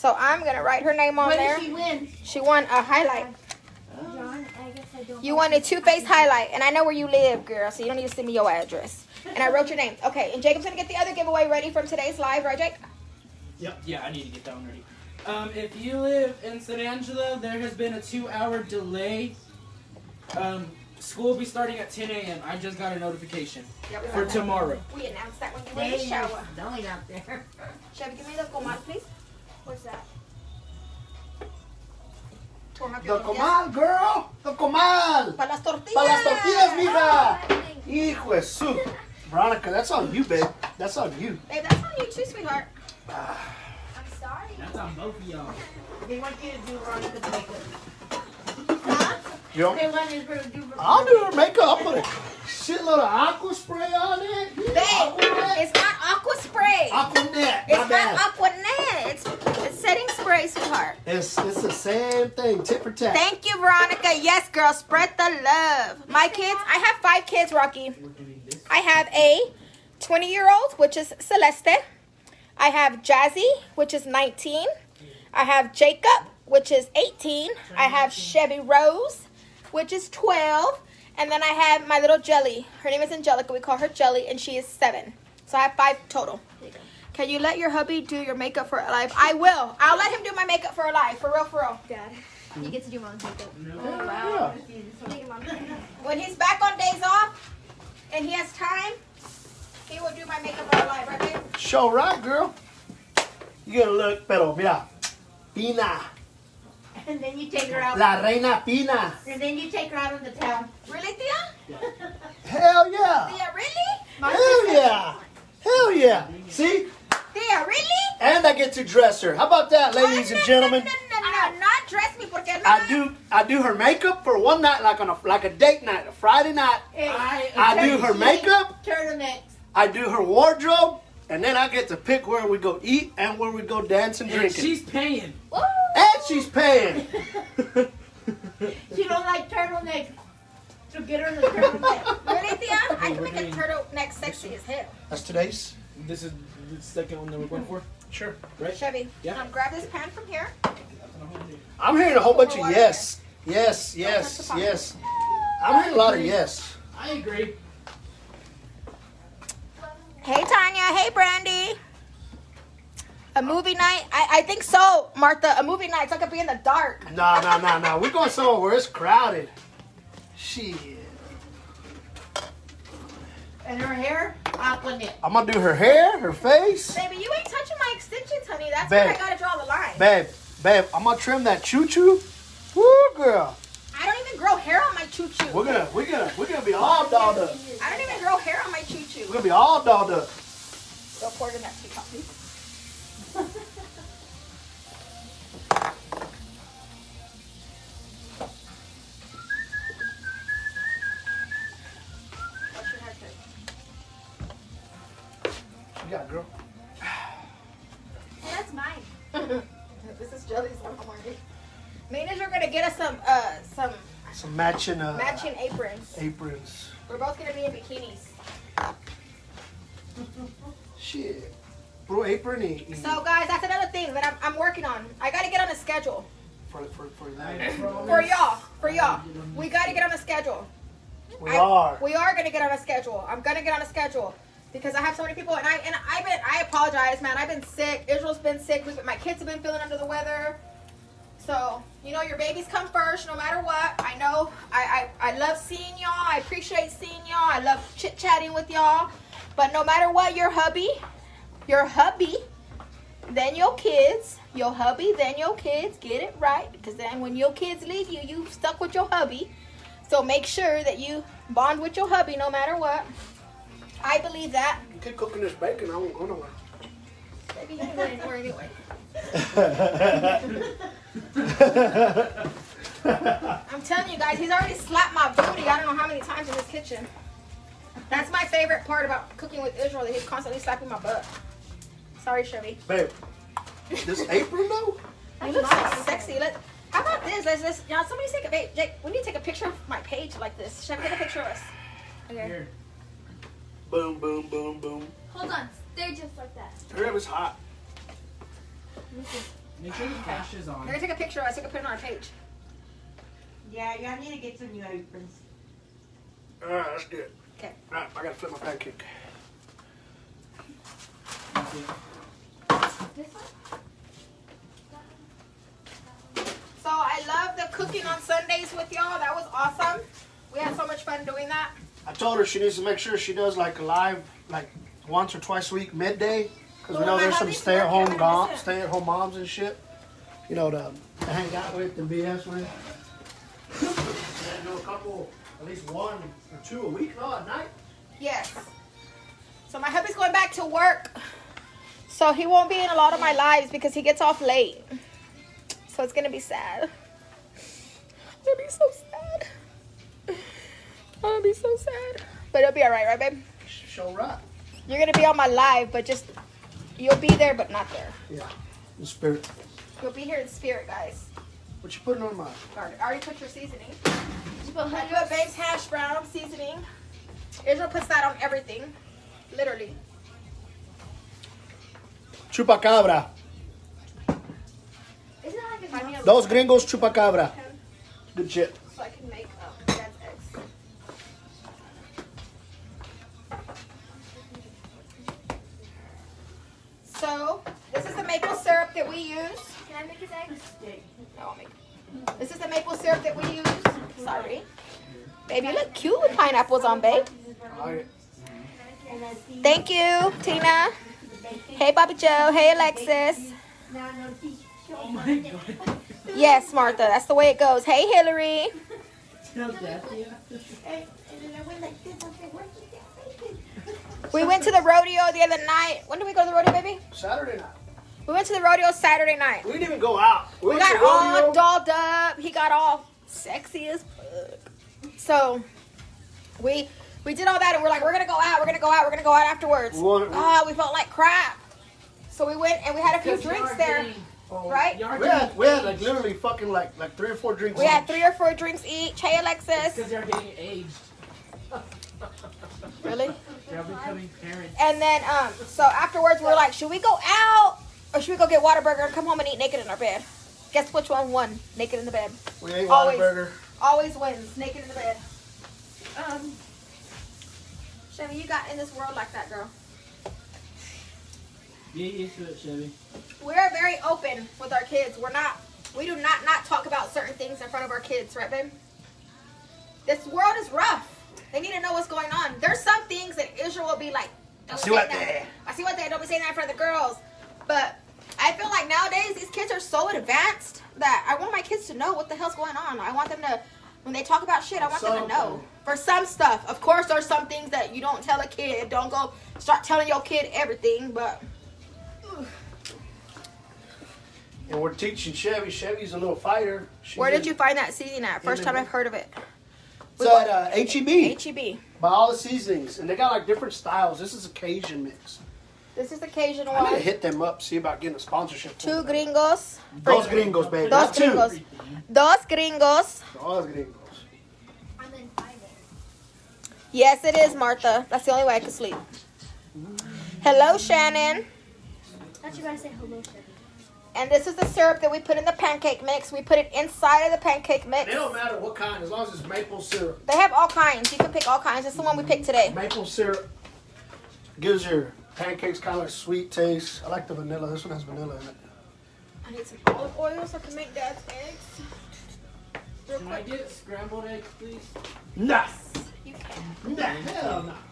So I'm going to write her name on What there. did she win? She won a highlight. John, I guess I don't. You won a Too-Faced highlight. And I know where you live, girl, so you don't need to send me your address. And I wrote your name. Okay, and Jacob's going to get the other giveaway ready from today's live, right, Jake? Yeah, I need to get that one ready. If you live in San Angelo, there has been a 2-hour delay. School will be starting at 10 a.m. I just got a notification for tomorrow. We announced that when you were in the They shower. snowing out there. Chevy, give me the comal, please. What's that? The comal, girl. The comal. Para las tortillas. Para las tortillas, mija. Thank you. Hijo de su. Veronica, that's on you, babe. That's on you. Hey, that's on you too, sweetheart. I'm sorry. That's on both of y'all. They want you to do Veronica's makeup. You know, They want you to do I'll do her makeup. I'll put a shitload of aqua spray on it. Babe, it's not aqua spray. Aqua net. It's My not bad. aqua net. It's setting spray, sweetheart. It's the same thing. Tit for tat. Thank you, Veronica. Yes, girl. Spread the love. My kids, I have 5 kids, Rocky. I have a 20-year-old, which is Celeste. I have Jazzy, which is 19. I have Jacob, which is 18. I have Chevy Rose, which is 12. And then I have my little Jelly. Her name is Angelica. We call her Jelly, and she is 7. So I have 5 total. Can you let your hubby do your makeup for Alive? I will. I'll let him do my makeup for Alive. For real, for real. Dad, you get to do mom's makeup. Oh, wow. Thank you, Mom. When he's back on days off and he has time, he will do my makeup for Alive, right, babe? Show right, girl. You gotta look, pero mira. Pina. And then you take her out. La reina Pina. And then you take her out on the town. Really, Tia? Hell yeah. Tia, really? Hell yeah. Hell yeah. See? Tia, really? And I get to dress her. How about that, ladies and gentlemen? No, not dress me porque no. I do her makeup for one night, like a date night, a Friday night. I do her makeup. Turtlenecks. I do her wardrobe, and then I get to pick where we go eat and where we go dance and And drinking. she's paying. And she's paying. She don't like turtlenecks. So get her the turtleneck. Really, Tia? I can make a turtleneck sexy as hell. That's today's. This is the second one that we're going for. Sure. Right? Chevy, Yeah. grab this pan from here. I'm hearing a whole bunch of yes. Yes, yes, yes. I'm hearing a lot of yes. I agree. Hey, Tanya. Hey, Brandy. A movie night? I think so, Martha. A movie night. So I could be in the dark. No. We're going somewhere where it's crowded. Shit. And her hair, Aquanet. I'm gonna do her hair, her face. Baby, you ain't touching my extensions, honey. That's Babe. where I gotta draw the line. Babe, I'm gonna trim that choo-choo. Woo, girl. I don't even grow hair on my choo-choo. We're gonna be all dolled up. I don't even grow hair on my choo-choo. We're gonna be all dolled up. Go pour it in that teacup, please. What's your haircut? You got it, girl. That's mine. This is Jelly's one. Maynard, we're gonna get us some Some matching matching aprons. aprons. We're both gonna be in bikinis. Shit. Bro, apron So guys, that's another thing that I'm working on. I gotta get on a schedule for that. for y'all. We gotta get on a schedule. We are. We are gonna get on a schedule. I'm gonna get on a schedule because I have so many people, and I apologize, man. I've been sick. Israel's been sick. My kids have been feeling under the weather. So your babies come first, no matter what. I know. I love seeing y'all. I appreciate seeing y'all. I love chit chatting with y'all. But no matter what, your hubby, then your kids, your hubby, then your kids. Get it right, because then when your kids leave you, you stuck with your hubby. So make sure that you bond with your hubby no matter what. I believe that. You keep cooking this bacon, I won't go nowhere. Maybe you can go anywhere anyway. I'm telling you guys, he's already slapped my booty I don't know how many times in this kitchen. That's my favorite part about cooking with Israel, that he's constantly slapping my butt. Sorry, Chevy. Babe, this apron though? You look so sexy. How about this? Let's somebody take a Jake. We need to take a picture of my page like this. Chevy, take a picture of us. Okay. Here. Boom, boom, boom, boom. Hold on. Stay just like that. Hurry up, it's hot. Make sure the cash is I'm on. gonna take a picture of us so I can put it on our page. Yeah, y'all need to get some new aprons. Alright, that's good. Okay. Alright, I gotta flip my pancake. That's it. This one? So I love the cooking on Sundays with y'all. That was awesome. We had so much fun doing that. I told her she needs to make sure she does like a live, like once or twice a week, midday. Because we Well, know there's my some hubby's stay-at-home working, I'm gonna miss it. stay-at-home moms and shit. You know, to hang out with and BS with. And do a couple, at least one or two a week, no, at night. Yes. So my hubby's going back to work. So he won't be in a lot of my lives because he gets off late. So it's gonna be sad. It's gonna be so sad. I'm gonna be so sad. But it'll be alright, right, babe? Show right. You're gonna be on my live, but just you'll be there but not there. Yeah, the spirit. You'll be here in spirit, guys. What you putting on mine? I already put your seasoning. You put I honey. put babe's hash brown seasoning. Israel puts that on everything. Literally. Chupacabra. Isn't that like a Find me a Those gringos chupacabra. pen Good shit. so I can make dad's eggs. So, this is the maple syrup that we use. Can I make his eggs? No, I'll make it. This is the maple syrup that we use. Sorry. Baby, you look cute with pineapples on, babe. Alright. Thank you, Tina. Hey, Bobby Joe. Hey, Alexis. Oh my god. Yes, Martha. That's the way it goes. Hey, Hillary. Tell that, yeah. We went to the rodeo the other night. When did we go to the rodeo, baby? Saturday night. We went to the rodeo Saturday night. We didn't even go out. We went got to rodeo. all dolled up. He got all sexy as fuck. So we did all that and we're like, we're gonna go out, we're gonna go out afterwards. We felt like crap. So we went and we had a few drinks there. Right? We had like literally fucking like 3 or 4 drinks. We had each. 3 or 4 drinks each. Hey, Alexis. Because they're getting aged. Really? They're becoming parents. And then, so afterwards we were like, should we go out or should we go get Whataburger and come home and eat naked in our bed? Guess which one won? Naked in the bed. We ate Always. Whataburger. Always wins. Naked in the bed. Chevy, you got in this world like that, girl. Get used to it, Chevy. We're very open with our kids. We do not talk about certain things in front of our kids, right, babe? This world is rough. They need to know what's going on. There's some things that Israel will be like, don't See say what that. they- I see what they don't be saying that in front of the girls. But I feel like nowadays these kids are so advanced that I want my kids to know what the hell's going on. I want them to, when they talk about shit, I want them to know. Something. For some stuff. Of course, there's some things that you don't tell a kid. Don't go start telling your kid everything, but And we're teaching Chevy. Chevy's a little fighter. where did you find that seasoning at? First time I've heard of it. It's at H-E-B. HEB. Buy all the seasonings. And they got like different styles. This is a Cajun mix. This is the Cajun I'm going one. to hit them up, see about getting a sponsorship. for 2 them. gringos. Dos gringos, baby. Dos Not two. gringos. Dos gringos. Dos gringos. I'm in 5 eggs. Yes, it is, Martha. That's the only way I could sleep. Hello, Shannon. Thought you were gonna say hello, Chevy. And this is the syrup that we put in the pancake mix. We put it inside of the pancake mix. It don't matter what kind, as long as it's maple syrup. They have all kinds. You can pick all kinds. It's the one we picked today. Maple syrup gives your pancakes kind of like sweet taste. I like the vanilla. This one has vanilla in it. I need some olive oil so I can make dad's eggs. Real Can I quick. get scrambled eggs, please? Nah. You can. Nah. Hell no.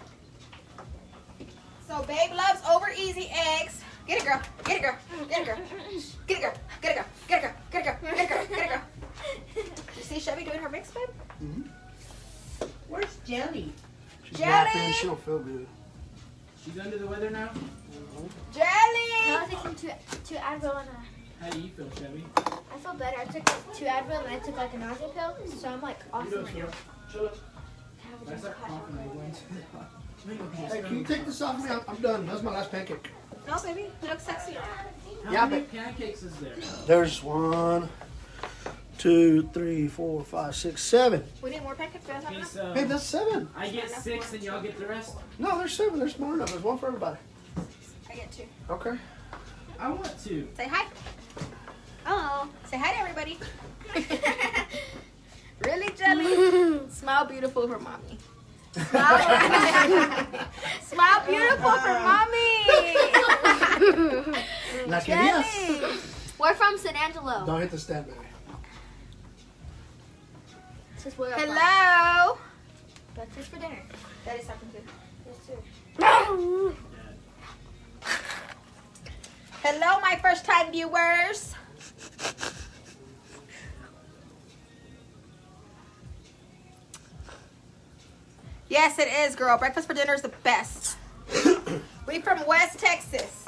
So babe loves over easy eggs. Get it, girl. Get it, girl. Get it, girl. Get it, girl. Get it, girl. Get it, girl. Get it, girl. Get it, girl. Get it, girl. You see Chevy doing her mix, babe? Where's Jelly? She's Jelly. napping. She don't feel good. She's under the weather now? Jelly. I was taking two Advil and How do you feel, Chevy? I feel better. I took 2 Advil and I took like a nausea pill, so I'm like awesome right now. That's like coughing. I went to the Hey, can you take this off me? I'm done. That's my last pancake. No, baby. You look sexy. How Yeah, many pancakes is there? There's 1, 2, 3, 4, 5, 6, 7. We need more pancakes. Do you guys have Okay, enough? so Hey, that's 7. I get 6 and y'all get the rest? No, there's 7. There's more enough. There's one for everybody. I get 2. Okay. I want to. Say hi. Oh. Say hi to everybody. Really, Jelly? Smile beautiful for mommy. Smile beautiful for mommy. La querías? Jelly. We're from San Angelo. Don't hit the stand, baby. This is where I'm Hello. from. Breakfast for dinner. Daddy's talking to. Yes, sir. Hello, my first time viewers. Yes, it is, girl. Breakfast for dinner is the best. We from West Texas.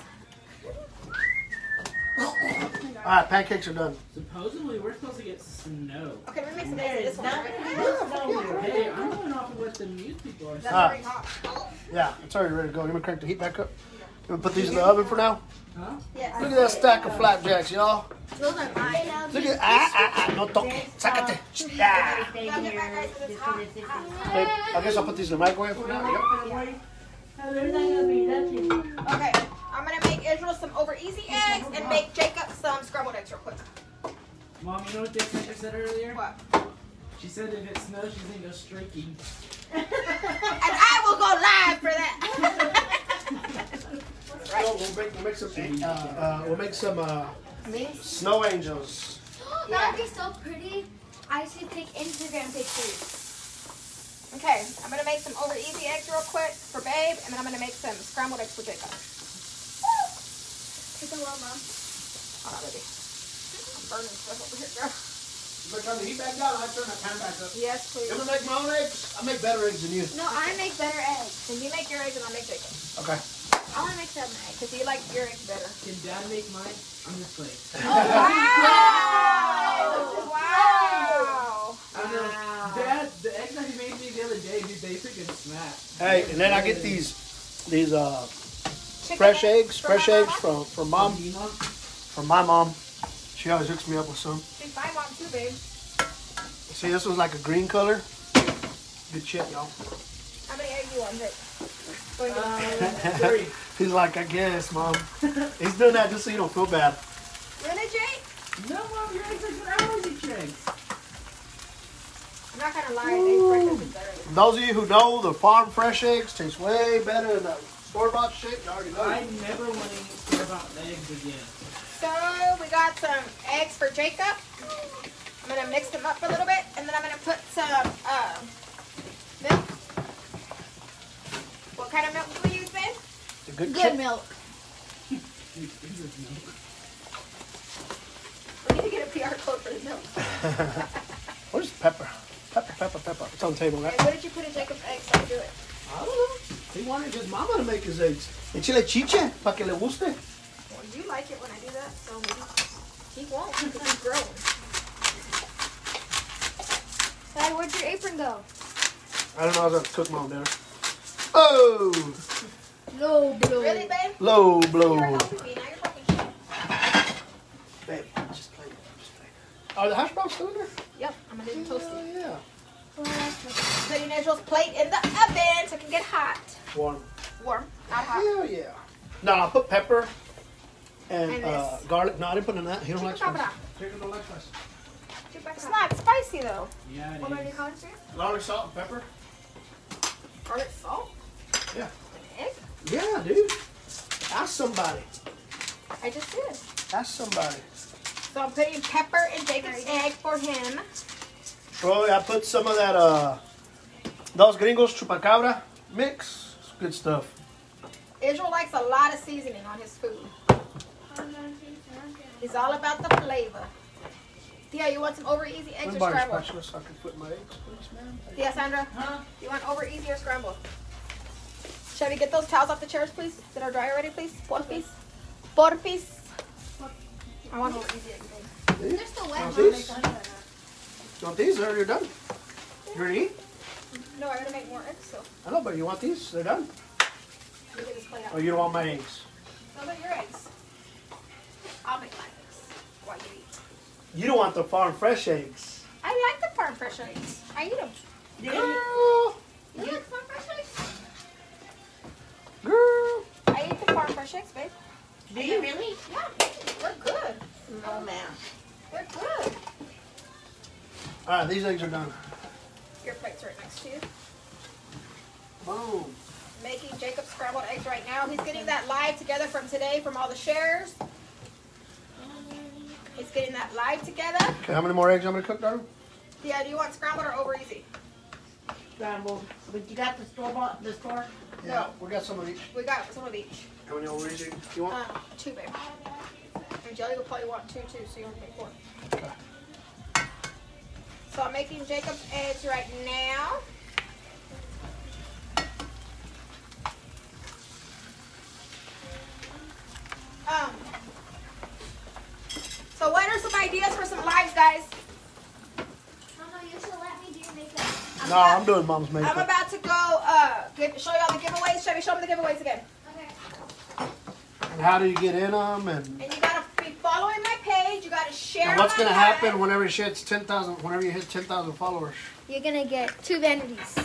Alright, pancakes are done. Supposedly, we're supposed to get snow. Okay, let me make some eggs in this one. Right? Hey, I'm going off of what the news people are saying. That's very hot. Yeah, it's already ready to go. You want me to crank the heat back up? You want to put these in the oven for now? Huh? Yes. Look at that stack of flapjacks, y'all. Those are mine. Look at no toque. Sácate. Yeah. Hey, I guess I'll put these in the microwave for now. Yep. Okay, I'm gonna make Israel some over easy eggs and make Jacob some scrambled eggs real quick. Mom, you know what the executive said earlier? What? She said if it snows, she's going to go streaking. And I will go live for that. So we'll make some snow angels. That would be so pretty. I should take Instagram pictures. Okay, I'm gonna make some over easy eggs real quick for Babe, and then I'm gonna make some scrambled eggs for Jacob. Take a while, Mom. Hold on, baby. I'm burning stuff over here, girl. You better turn the heat back down. I turn that pan back up. Yes, please. You ever make my own eggs? I make better eggs than you. No, I make better eggs. Then you make your eggs and I'll make Jacob. Okay. I want to make some eggs. Because you like your eggs better. Can Dad make mine? I'm just playing. Wow! Wow! I don't know. Dad, the eggs that he made me the other day, dude, they freaking smack. Hey, and then I get these Chicken fresh eggs from my mama? from mom, Mom? from my mom. She always hooks me up with some. She's my mom too, babe. See, this was like a green color. Good shit, y'all. How many eggs you want, Jake? Go ahead. 3. He's like, I guess, mom. He's doing that just so you don't feel bad. Really, Jake? No, Mom, your eggs are good. I always eat your eggs. I'm not gonna lie, eggs breakfast is better. Those of you who know, the farm fresh eggs taste way better than that store-bought shit. You already know. I never want to eat store-bought eggs again. So we got some eggs for Jacob. I'm gonna mix them up a little bit, and then I'm gonna put some milk. What kind of milk do we use, babe? The good Good shit. milk. We need to get a PR code for the milk. Where's the pepper? Pepper. It's on the table, right? And what did you put in Jacob's eggs so I can do it? I don't know. He wanted his mama to make his eggs. Échale chiche, para que le guste. Well, you like it when I do that, so maybe he won't because he's grown. Dad, where'd your apron go? I don't know. I was going to cook my own dinner. Oh! No, bro. Really, babe? Low You're blow. helping me, now you're talking shit. Babe, just play. Are the hash browns still in there? Yep, I'm gonna leave them toasted. Oh, yeah. Putting Israel's plate in the oven so it can get hot. Warm. Warm, not hot. Hell yeah. No, I put pepper and And this. garlic. No, I didn't put none of that. He don't like Chicken spice. paprika. Chicken don't like spice. It's not spicy though. Yeah, What it about is. your concert? Garlic, salt, and pepper. Garlic salt? Yeah. An egg? Yeah, dude. Ask somebody. I just did. Ask somebody. So I'm putting pepper in Jacob's egg for him. Bro, I put some of that, Dos Gringos Chupacabra mix. It's good stuff. Israel likes a lot of seasoning on his food. He's all about the flavor. Thea, you want some over easy eggs or scrambled? So I can put my eggs, please, man. Thea, Sandra, you want over easy or scrambled? Shall we get those towels off the chairs, please? That are dry already, please? Porfis. Porfis. I want over easy eggs. These? They're still You wet, want Mom. these? You want these? Or you're done. You ready to eat? No, I'm gonna make more eggs, so I know, but you want these? They're done. we get this plate out. Or you don't want my eggs? How about your eggs? I'll make my eggs while you eat. You don't want the farm fresh eggs. I like the farm fresh eggs. I eat them. Girl. You like farm fresh eggs? Girl. I eat the farm fresh eggs, babe. Do you really? Yeah, we're good. No, ma'am. They're good. All right, these eggs are done. Your plate's right next to you. Boom. Making Jacob scrambled eggs right now. He's getting that live together from today from all the shares. He's getting that live together. Okay, how many more eggs I'm gonna cook, darling? Yeah, do you want scrambled or over easy? Scrambled. But you got the store-bought, the store? Yeah, we got some of each. We got some of each. How many over easy you want? 2, babe. And Jelly will probably want 2 too, so you want to make 4. Okay. So I'm making Jacob's eggs right now. So what are some ideas for some lives, guys? Mama, you should let me do your makeup. No, I'm doing mom's I'm makeup. about to go show y'all the giveaways. Chevy, show me the giveaways again. Okay. And how do you get in them? And And you gotta be following my page. You gotta share. And what's my gonna live. happen whenever you hit 10,000? Whenever you hit 10,000 followers, You're gonna get 2 vanities.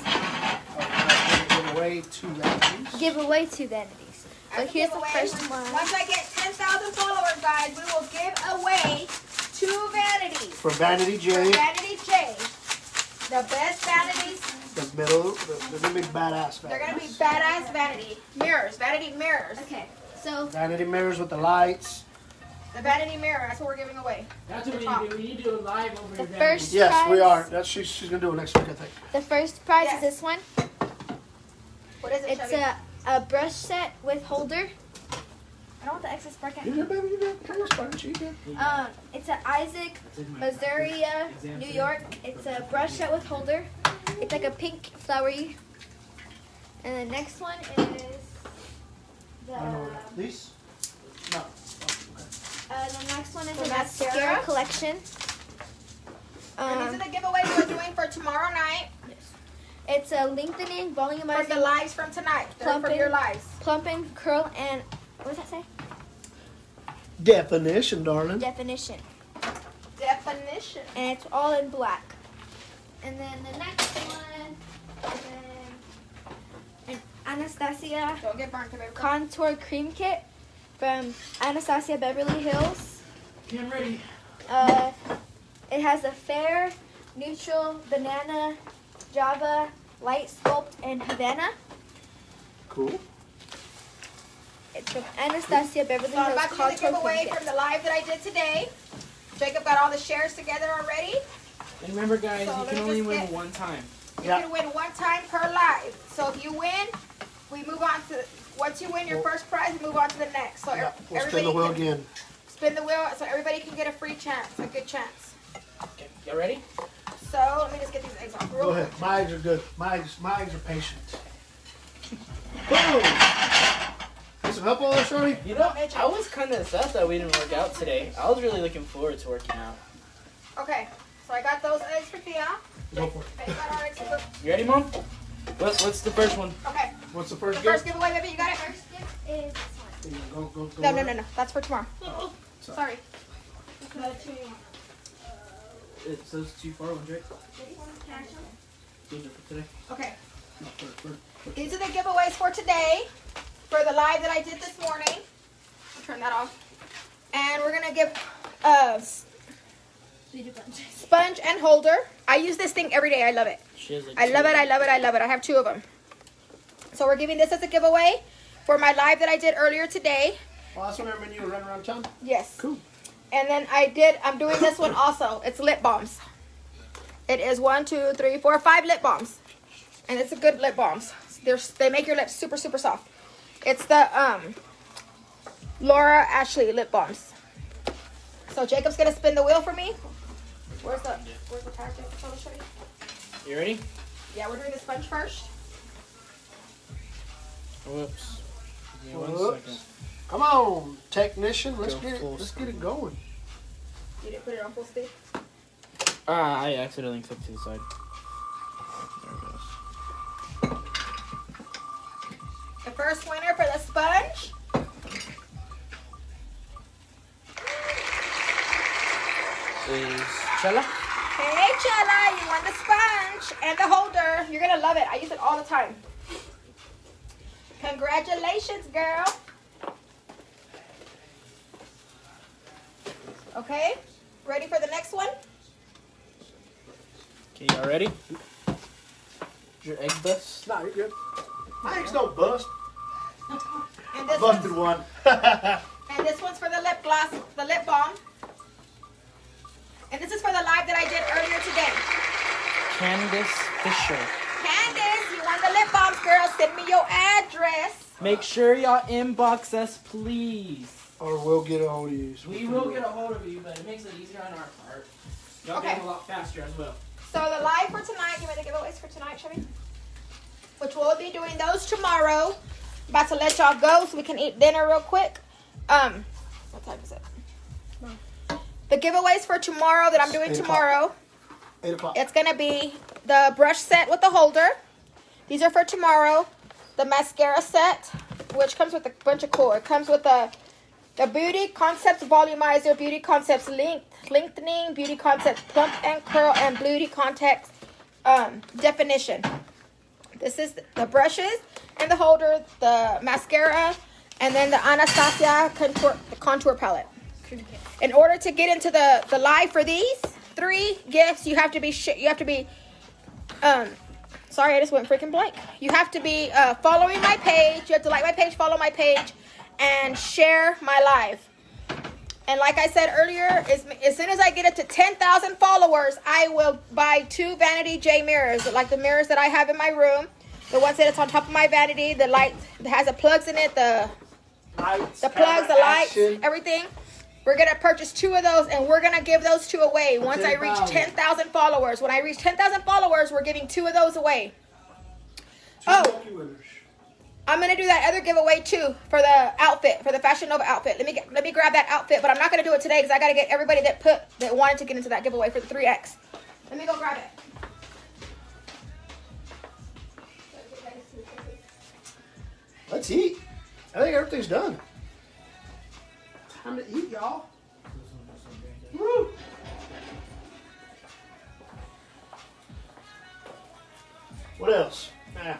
give away 2 vanities. Give away 2 vanities. So As a here's the giveaway, first one. Once I get 10,000 followers, guys, we will give away 2 vanities. For Vanity For J, Vanity J. The best vanities. the middle, they're gonna be badass. They're gonna be Vanities. badass vanity mirrors. Vanity mirrors. Okay, so Vanity mirrors with the lights. The vanity mirror. That's what we're giving away. That's what we need to do. We need to do it live over the your first Yes, prize, we are. That's she's gonna do it next week, I think. The first prize Yes. is this one. What is it, It's Chevy? a brush set with holder. I don't want the excess bracket. You good, baby? You good? Come on, Spartan. You good? It's a Isaac Missouri, New York. It's a brush set with holder. It's like a pink flowery. And the next one is the I don't know. These? No. the next one is The a mascara? mascara collection. And these are the giveaways we're doing for tomorrow night. It's a lengthening, For the volumizing, lives from tonight. They're from Plumping. your lives. plumping, curl, and what does that say? Definition, darling. Definition. Definition. And it's all in black. And then the next one is an Anastasia Don't get burnt, baby. contour cream kit from Anastasia Beverly Hills. Okay, I'm ready. It has a fair, neutral, banana, Java, light sculpt, and Havana. Cool. It's from Anastasia Beverly So I'm Hills about to do the contour giveaway cream from kit. the live that I did today. Jacob got all the shares together already. And remember, guys, So you let can me only just win get- one time. You Yeah. can win one time per live. So if you win, we move on to, once you win your first prize, we move on to the next. So Yeah, we'll everybody spin the wheel can again. spin the wheel so everybody can get a free chance, a good chance. Okay, you ready? So let me just get these eggs off real Go quick. ahead. My eggs are good. My eggs are patient. Boom. Need some help on that, Shorty? You know, I was kind of sad that we didn't work out today. I was really looking forward to working out. Okay, so I got those eggs for Thea. Go for it. They got our eggs for, You ready, Mom? What's the first one? okay, What's the the first first gift? giveaway, baby, you got it? First gift is this one. Go. No. That's for tomorrow. Oh, Sorry. It's those 2 far ones, right? This one's casual. Those are for today. Okay. No, first. These are the giveaways for today, for the live that I did this morning. I'll turn that off. And we're gonna give sponge and holder. I use this thing every day. I love it. She has like I love it. I have 2 of them. So we're giving this as a giveaway for my live that I did earlier today. Well, that's whenever you run around town. Yes. Cool. And then I'm doing this one also. It's lip balms. It is 1, 2, 3, 4, 5 lip balms. And it's a good lip balms. They make your lips super, super soft. It's the Laura Ashley lip balms. So Jacob's gonna spin the wheel for me. Where's the tag? Jacob? Show me. You ready? Yeah, we're doing the sponge first. Whoops. Give me 1 Whoops. second. Come on, technician. Let's Go get full it going. You didn't put it on full speed. I accidentally clicked to the side. There it goes. The first winner for the sponge. Is Chella? Hey, Chella, you won the sponge and the holder. You're gonna love it. I use it all the time. Congratulations, girl. Okay, ready for the next one? Okay, y'all ready? Your egg bust? Nah, you're good. My eggs don't bust. And this Busted one's, one. and this one's for the lip gloss, the lip balm. And this is for the live that I did earlier today. Candace Fisher. Candace, you want the lip balms, girl? Send me your address. Make sure y'all inbox us, please. Or we'll get a hold of you. We will get a hold of you, but it makes it easier on our part. Y'all Okay. get it a lot faster as well. So the live for tonight, give me the giveaways for tonight, Chevy. Which we'll be doing those tomorrow. About to let y'all go so we can eat dinner real quick. What time is it? The giveaways for tomorrow that I'm doing 8 o'clock. tomorrow. 8 o'clock. It's gonna be the brush set with the holder. These are for tomorrow. The mascara set, which comes with a bunch of cool. It comes with the Beauty Concepts Volumizer, Beauty Concepts Lengthening, Beauty Concepts Plump and Curl, and Beauty Context Definition. This is the brushes and the holder, the mascara, and then the Anastasia contour palette. In order to get into the live for these 3 gifts, you have to be sorry, I just went freaking blank. You have to be following my page. You have to like my page, follow my page, and share my live. And like I said earlier, as soon as I get it to 10,000 followers, I will buy 2 Vanity J mirrors, like the mirrors that I have in my room. The ones that's on top of my vanity, the light that has the plugs in it, the plugs, the lights, everything. We're going to purchase 2 of those, and we're going to give those 2 away once I reach 10,000 followers. When I reach 10,000 followers, we're giving 2 of those away. Oh, I'm going to do that other giveaway, too, for the outfit, for the Fashion Nova outfit. Let me grab that outfit, but I'm not going to do it today because I got to get everybody that wanted to get into that giveaway for the 3X. Let me go grab it. Let's eat. I think everything's done. Time to eat, y'all. Woo. What else?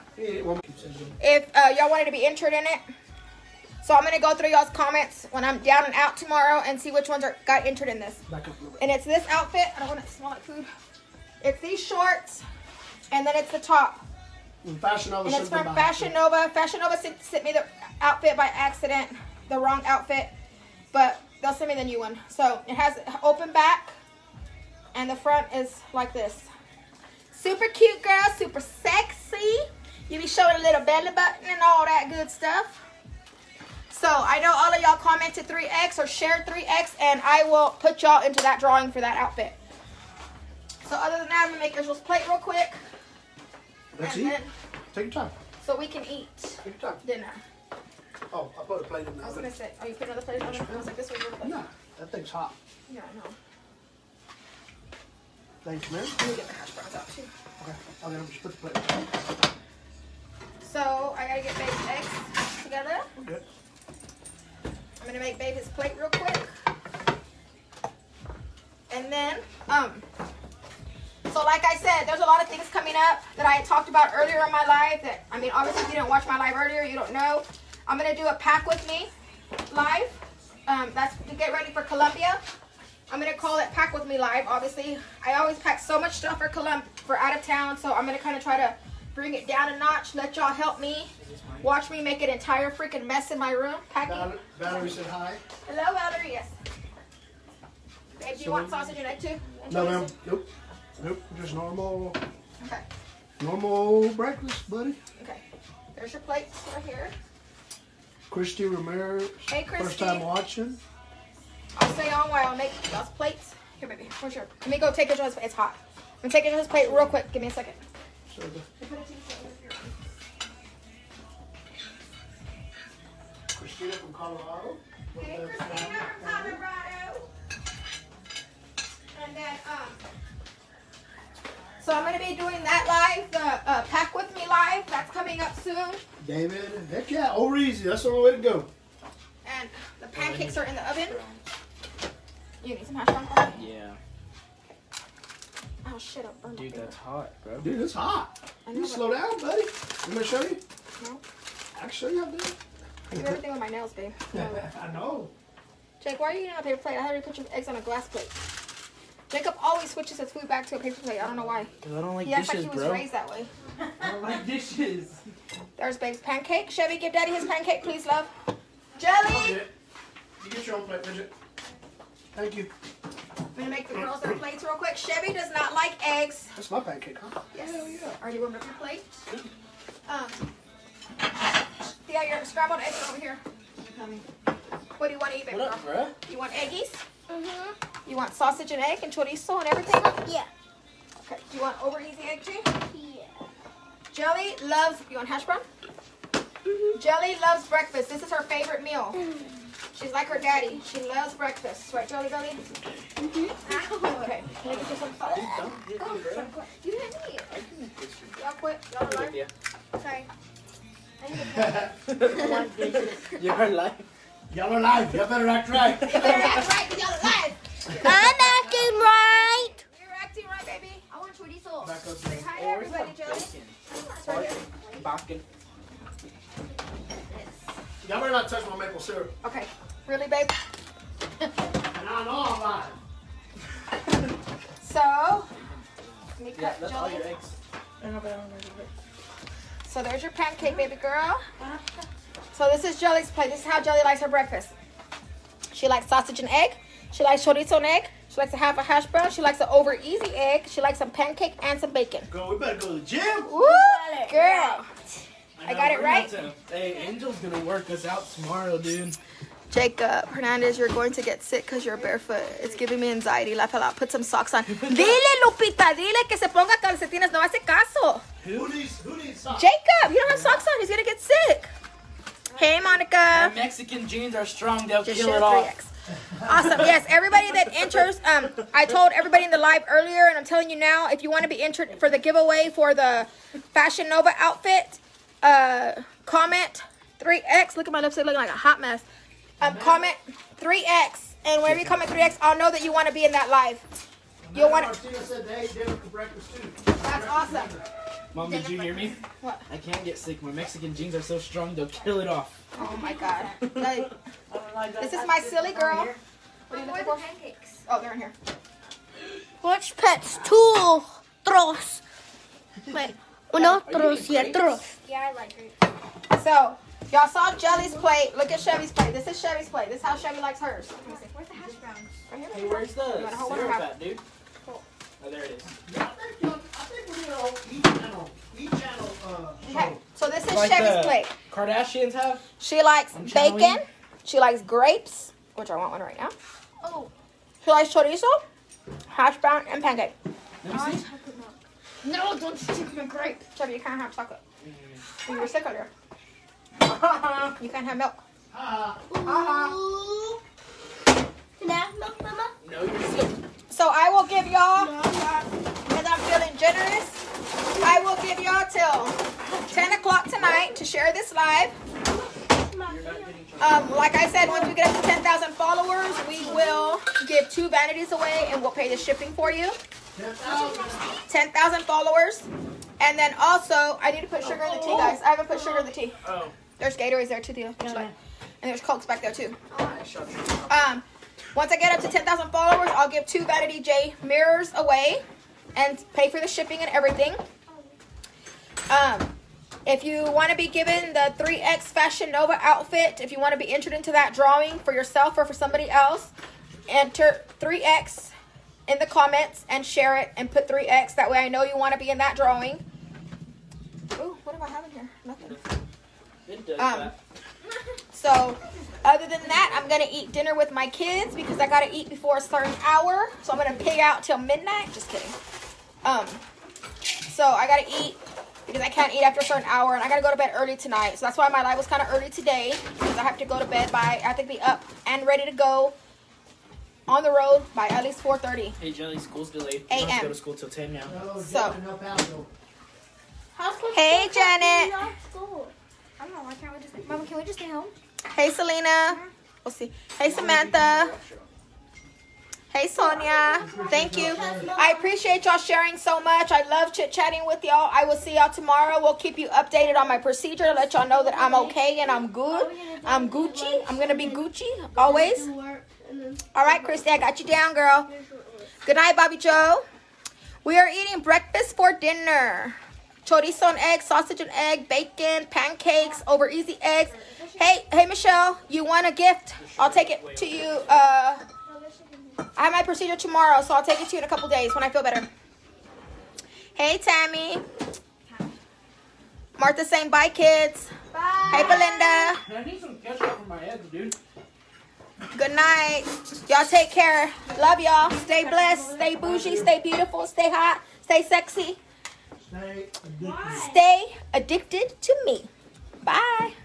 If y'all wanted to be entered in it, so I'm gonna go through y'all's comments when I'm down and out tomorrow and see which ones got entered in this. Back up a little bit. And it's this outfit. I don't want it to smell like food. It's these shorts, and then it's the top. And Fashion Nova. And it's from Fashion Nova. Fashion Nova sent me the outfit by accident, the wrong outfit, but they'll send me the new one. So it has an open back, and the front is like this. Super cute, girl. Super sexy. You be showing a little belly button and all that good stuff. So I know all of y'all commented 3X or shared 3X, and I will put y'all into that drawing for that outfit. So other than that, I'm gonna make yours plate real quick. Let's and eat. then, Take your time. so we can eat Take your time. dinner. Oh, I put a plate in there. I was gonna say, oh, you put another plate on it? I was like, this was your plate. No, that thing's hot. Yeah, I know. Thanks, man. Let me get the hash browns out too. Okay, I'll just put the plate in. So I gotta get Babe's eggs together. We're good. I'm gonna make Babe his plate real quick. And then, so like I said, there's a lot of things coming up that I had talked about earlier in my live that, I mean, obviously if you didn't watch my live earlier, you don't know. I'm gonna do a pack with me live. That's to get ready for Columbia. I'm gonna call it Pack With Me Live. Obviously, I always pack so much stuff for out of town, so I'm gonna kind of try to bring it down a notch. Let y'all help me. Watch me make an entire freaking mess in my room packing. Valerie said hi. Hello, Valerie. Yes. Babe, do you want sausage and egg too? And No, chorizo? ma'am. Nope. Nope. Just normal Okay. breakfast, buddy. Okay. There's your plates right here. Christy Ramirez. Hey, Christy. First time watching. I'll stay on while I make y'all's plates. Here, baby. Where's your? Let me go take your plate. It's hot. I'm gonna take your plate real quick. Give me a second. So the Christina from Colorado. Hey, Christina from Colorado. And then, so I'm gonna be doing that live, the Pack With Me live. That's coming up soon. David, heck yeah, over easy. That's the only way to go. And the pancakes are in the oven. You need some hash brown coffee? Yeah. Oh shit, I burned Dude, my that's hot, bro. Dude, it's hot. I You know, slow down, buddy. You want me to show you? No. I can show you how to do it. I do everything with my nails, babe. No. I know. Jake, why are you eating on a paper plate? I had you put your eggs on a glass plate. Jacob always switches his food back to a paper plate. I don't know why. Because I don't like He acts dishes, like he was bro. raised that way. I don't like dishes. There's Babe's pancake. Chevy, give Daddy his pancake, please, love. I'll Jelly! get it. You get your own plate, Bridget. Thank you. I'm going to make the girls their plates real quick. Chevy does not like eggs. That's my pancake, huh? Yes. Already warmed up your plate. Yeah, your scrambled eggs are over here. What do you want to eat, baby What girl? up, bruh? You want eggies? Mhm. You want sausage and egg and chorizo and everything? Yeah. Okay. Do you want over easy egg too? Yeah. Jelly loves, you want hash brown? Jelly loves breakfast. This is her favorite meal. She's like her daddy. She loves breakfast. Right, Jelly Belly? Okay. Can I get you some salt? Don't hit me, bro. You didn't eat. Y'all quit. Y'all are live. Sorry. You're alive. Y'all are live. Y'all better act right. You better act right because y'all are live. I'm acting right. You're acting right, baby. I want chorizo. Back up, Say Jay. hi to everybody, Jelly. It's right here. Bakken. Y'all better not touch my maple syrup. Okay. Really, babe? And I know I'm live. So, let me Yeah, cut that's all Jelly. your eggs. So there's your pancake, baby girl. So this is Jelly's plate. This is how Jelly likes her breakfast. She likes sausage and egg. She likes chorizo and egg. She likes to have a hash brown. She likes an over easy egg. She likes some pancake and some bacon. Girl, we better go to the gym. Woo, girl. I got it right. Hey, Angel's gonna work us out tomorrow, dude. Jacob Hernandez, you're going to get sick because you're barefoot. It's giving me anxiety. Laugh out loud. Put some socks on. Dile, Lupita. Dile que se ponga calcetines. No hace caso. Who needs socks? Jacob, you don't have socks on. He's going to get sick. Hey, Monica. My Mexican jeans are strong. They'll Just kill shoot it off. 3X. Awesome. Yes, everybody that enters, I told everybody in the live earlier, and I'm telling you now, if you want to be entered for the giveaway for the Fashion Nova outfit, comment 3X. Look at my lipstick looking like a hot mess. Comment 3X, and whenever you comment 3X, I'll know that you want to be in that live. You'll want to. Martina said they ate dinner for breakfast too. That's awesome. Mom, did you hear me? What? I can't get sick. My Mexican jeans are so strong, they'll kill it off. Oh my God. This is my silly girl. What are you looking for? Pancakes. Oh, they're in here. Watch pets two tros. Wait, uno, tros y otros. Yeah, I like it. So, y'all saw Jelly's plate. Look at Chevy's plate. This is Chevy's plate. This is how Chevy likes hers. Let me see. Where's the hash browns? Right here. Hey, where's the You want a whole one or syrup half? at, dude? Oh, there it is. I think we need a whole each channel Okay, so this is Like Chevy's the plate. Kardashians have? She likes I'm bacon. channeling. She likes grapes, which I want one right now. Oh, She likes chorizo, hash brown, and pancake. Let me see. No, don't stick my grape. Chevy, you can't have chocolate. You were sick earlier. You can't have milk. Can I have milk, Mama? No, you're sick. So I will give y'all, because I'm feeling generous, I will give y'all till 10 o'clock tonight to share this live. Like I said, once we get up to 10,000 followers, we will give 2 vanities away and we'll pay the shipping for you. 10,000 followers. And then also, I need to put sugar in the tea, guys. I haven't put sugar in the tea. Oh. There's Gatorades there too, Theo. And there's Cokes back there too. I shut you. Once I get up to 10,000 followers, I'll give 2 Vanity J mirrors away and pay for the shipping and everything. If you want to be given the 3X Fashion Nova outfit, if you want to be entered into that drawing for yourself or for somebody else, enter 3X in the comments and share it and put 3X. That way I know you want to be in that drawing. Ooh, what am I having here? Nothing. It does Um, that. So, other than that, I'm going to eat dinner with my kids because I got to eat before a certain hour. So, I'm going to pig out till midnight. Just kidding. So, I got to eat because I can't eat after a certain hour. And I got to go to bed early tonight. So, that's why my live was kind of early today. Because I have to go to bed by, I have to be up and ready to go on the road by at least 4:30. Hey, Jelly, school's delayed. AM. You don't have to go to school till 10 now. So- How's school? Hey, Janet. I don't know. Why can't we just? Mama, can we just stay home? Hey, Selena. We'll see. Hey, Samantha. Hey, Sonia. Thank you. I appreciate y'all sharing so much. I love chit-chatting with y'all. I will see y'all tomorrow. We'll keep you updated on my procedure. Let y'all know that I'm okay and I'm good. I'm Gucci. I'm going to be Gucci always. All right, Christy, I got you down, girl. Good night, Bobby Joe. We are eating breakfast for dinner. Chorizo and egg, sausage and egg, bacon, pancakes, over easy eggs. Hey, Michelle, you want a gift? I'll take it to you. I have my procedure tomorrow, so I'll take it to you in a couple days when I feel better. Hey, Tammy. Martha's saying bye, kids. Bye. Hey, Belinda. I need some ketchup for my eggs, dude. Good night. Y'all take care. Love y'all. Stay blessed. Stay bougie. Stay beautiful. Stay hot. Stay sexy. Stay addicted to me. Bye.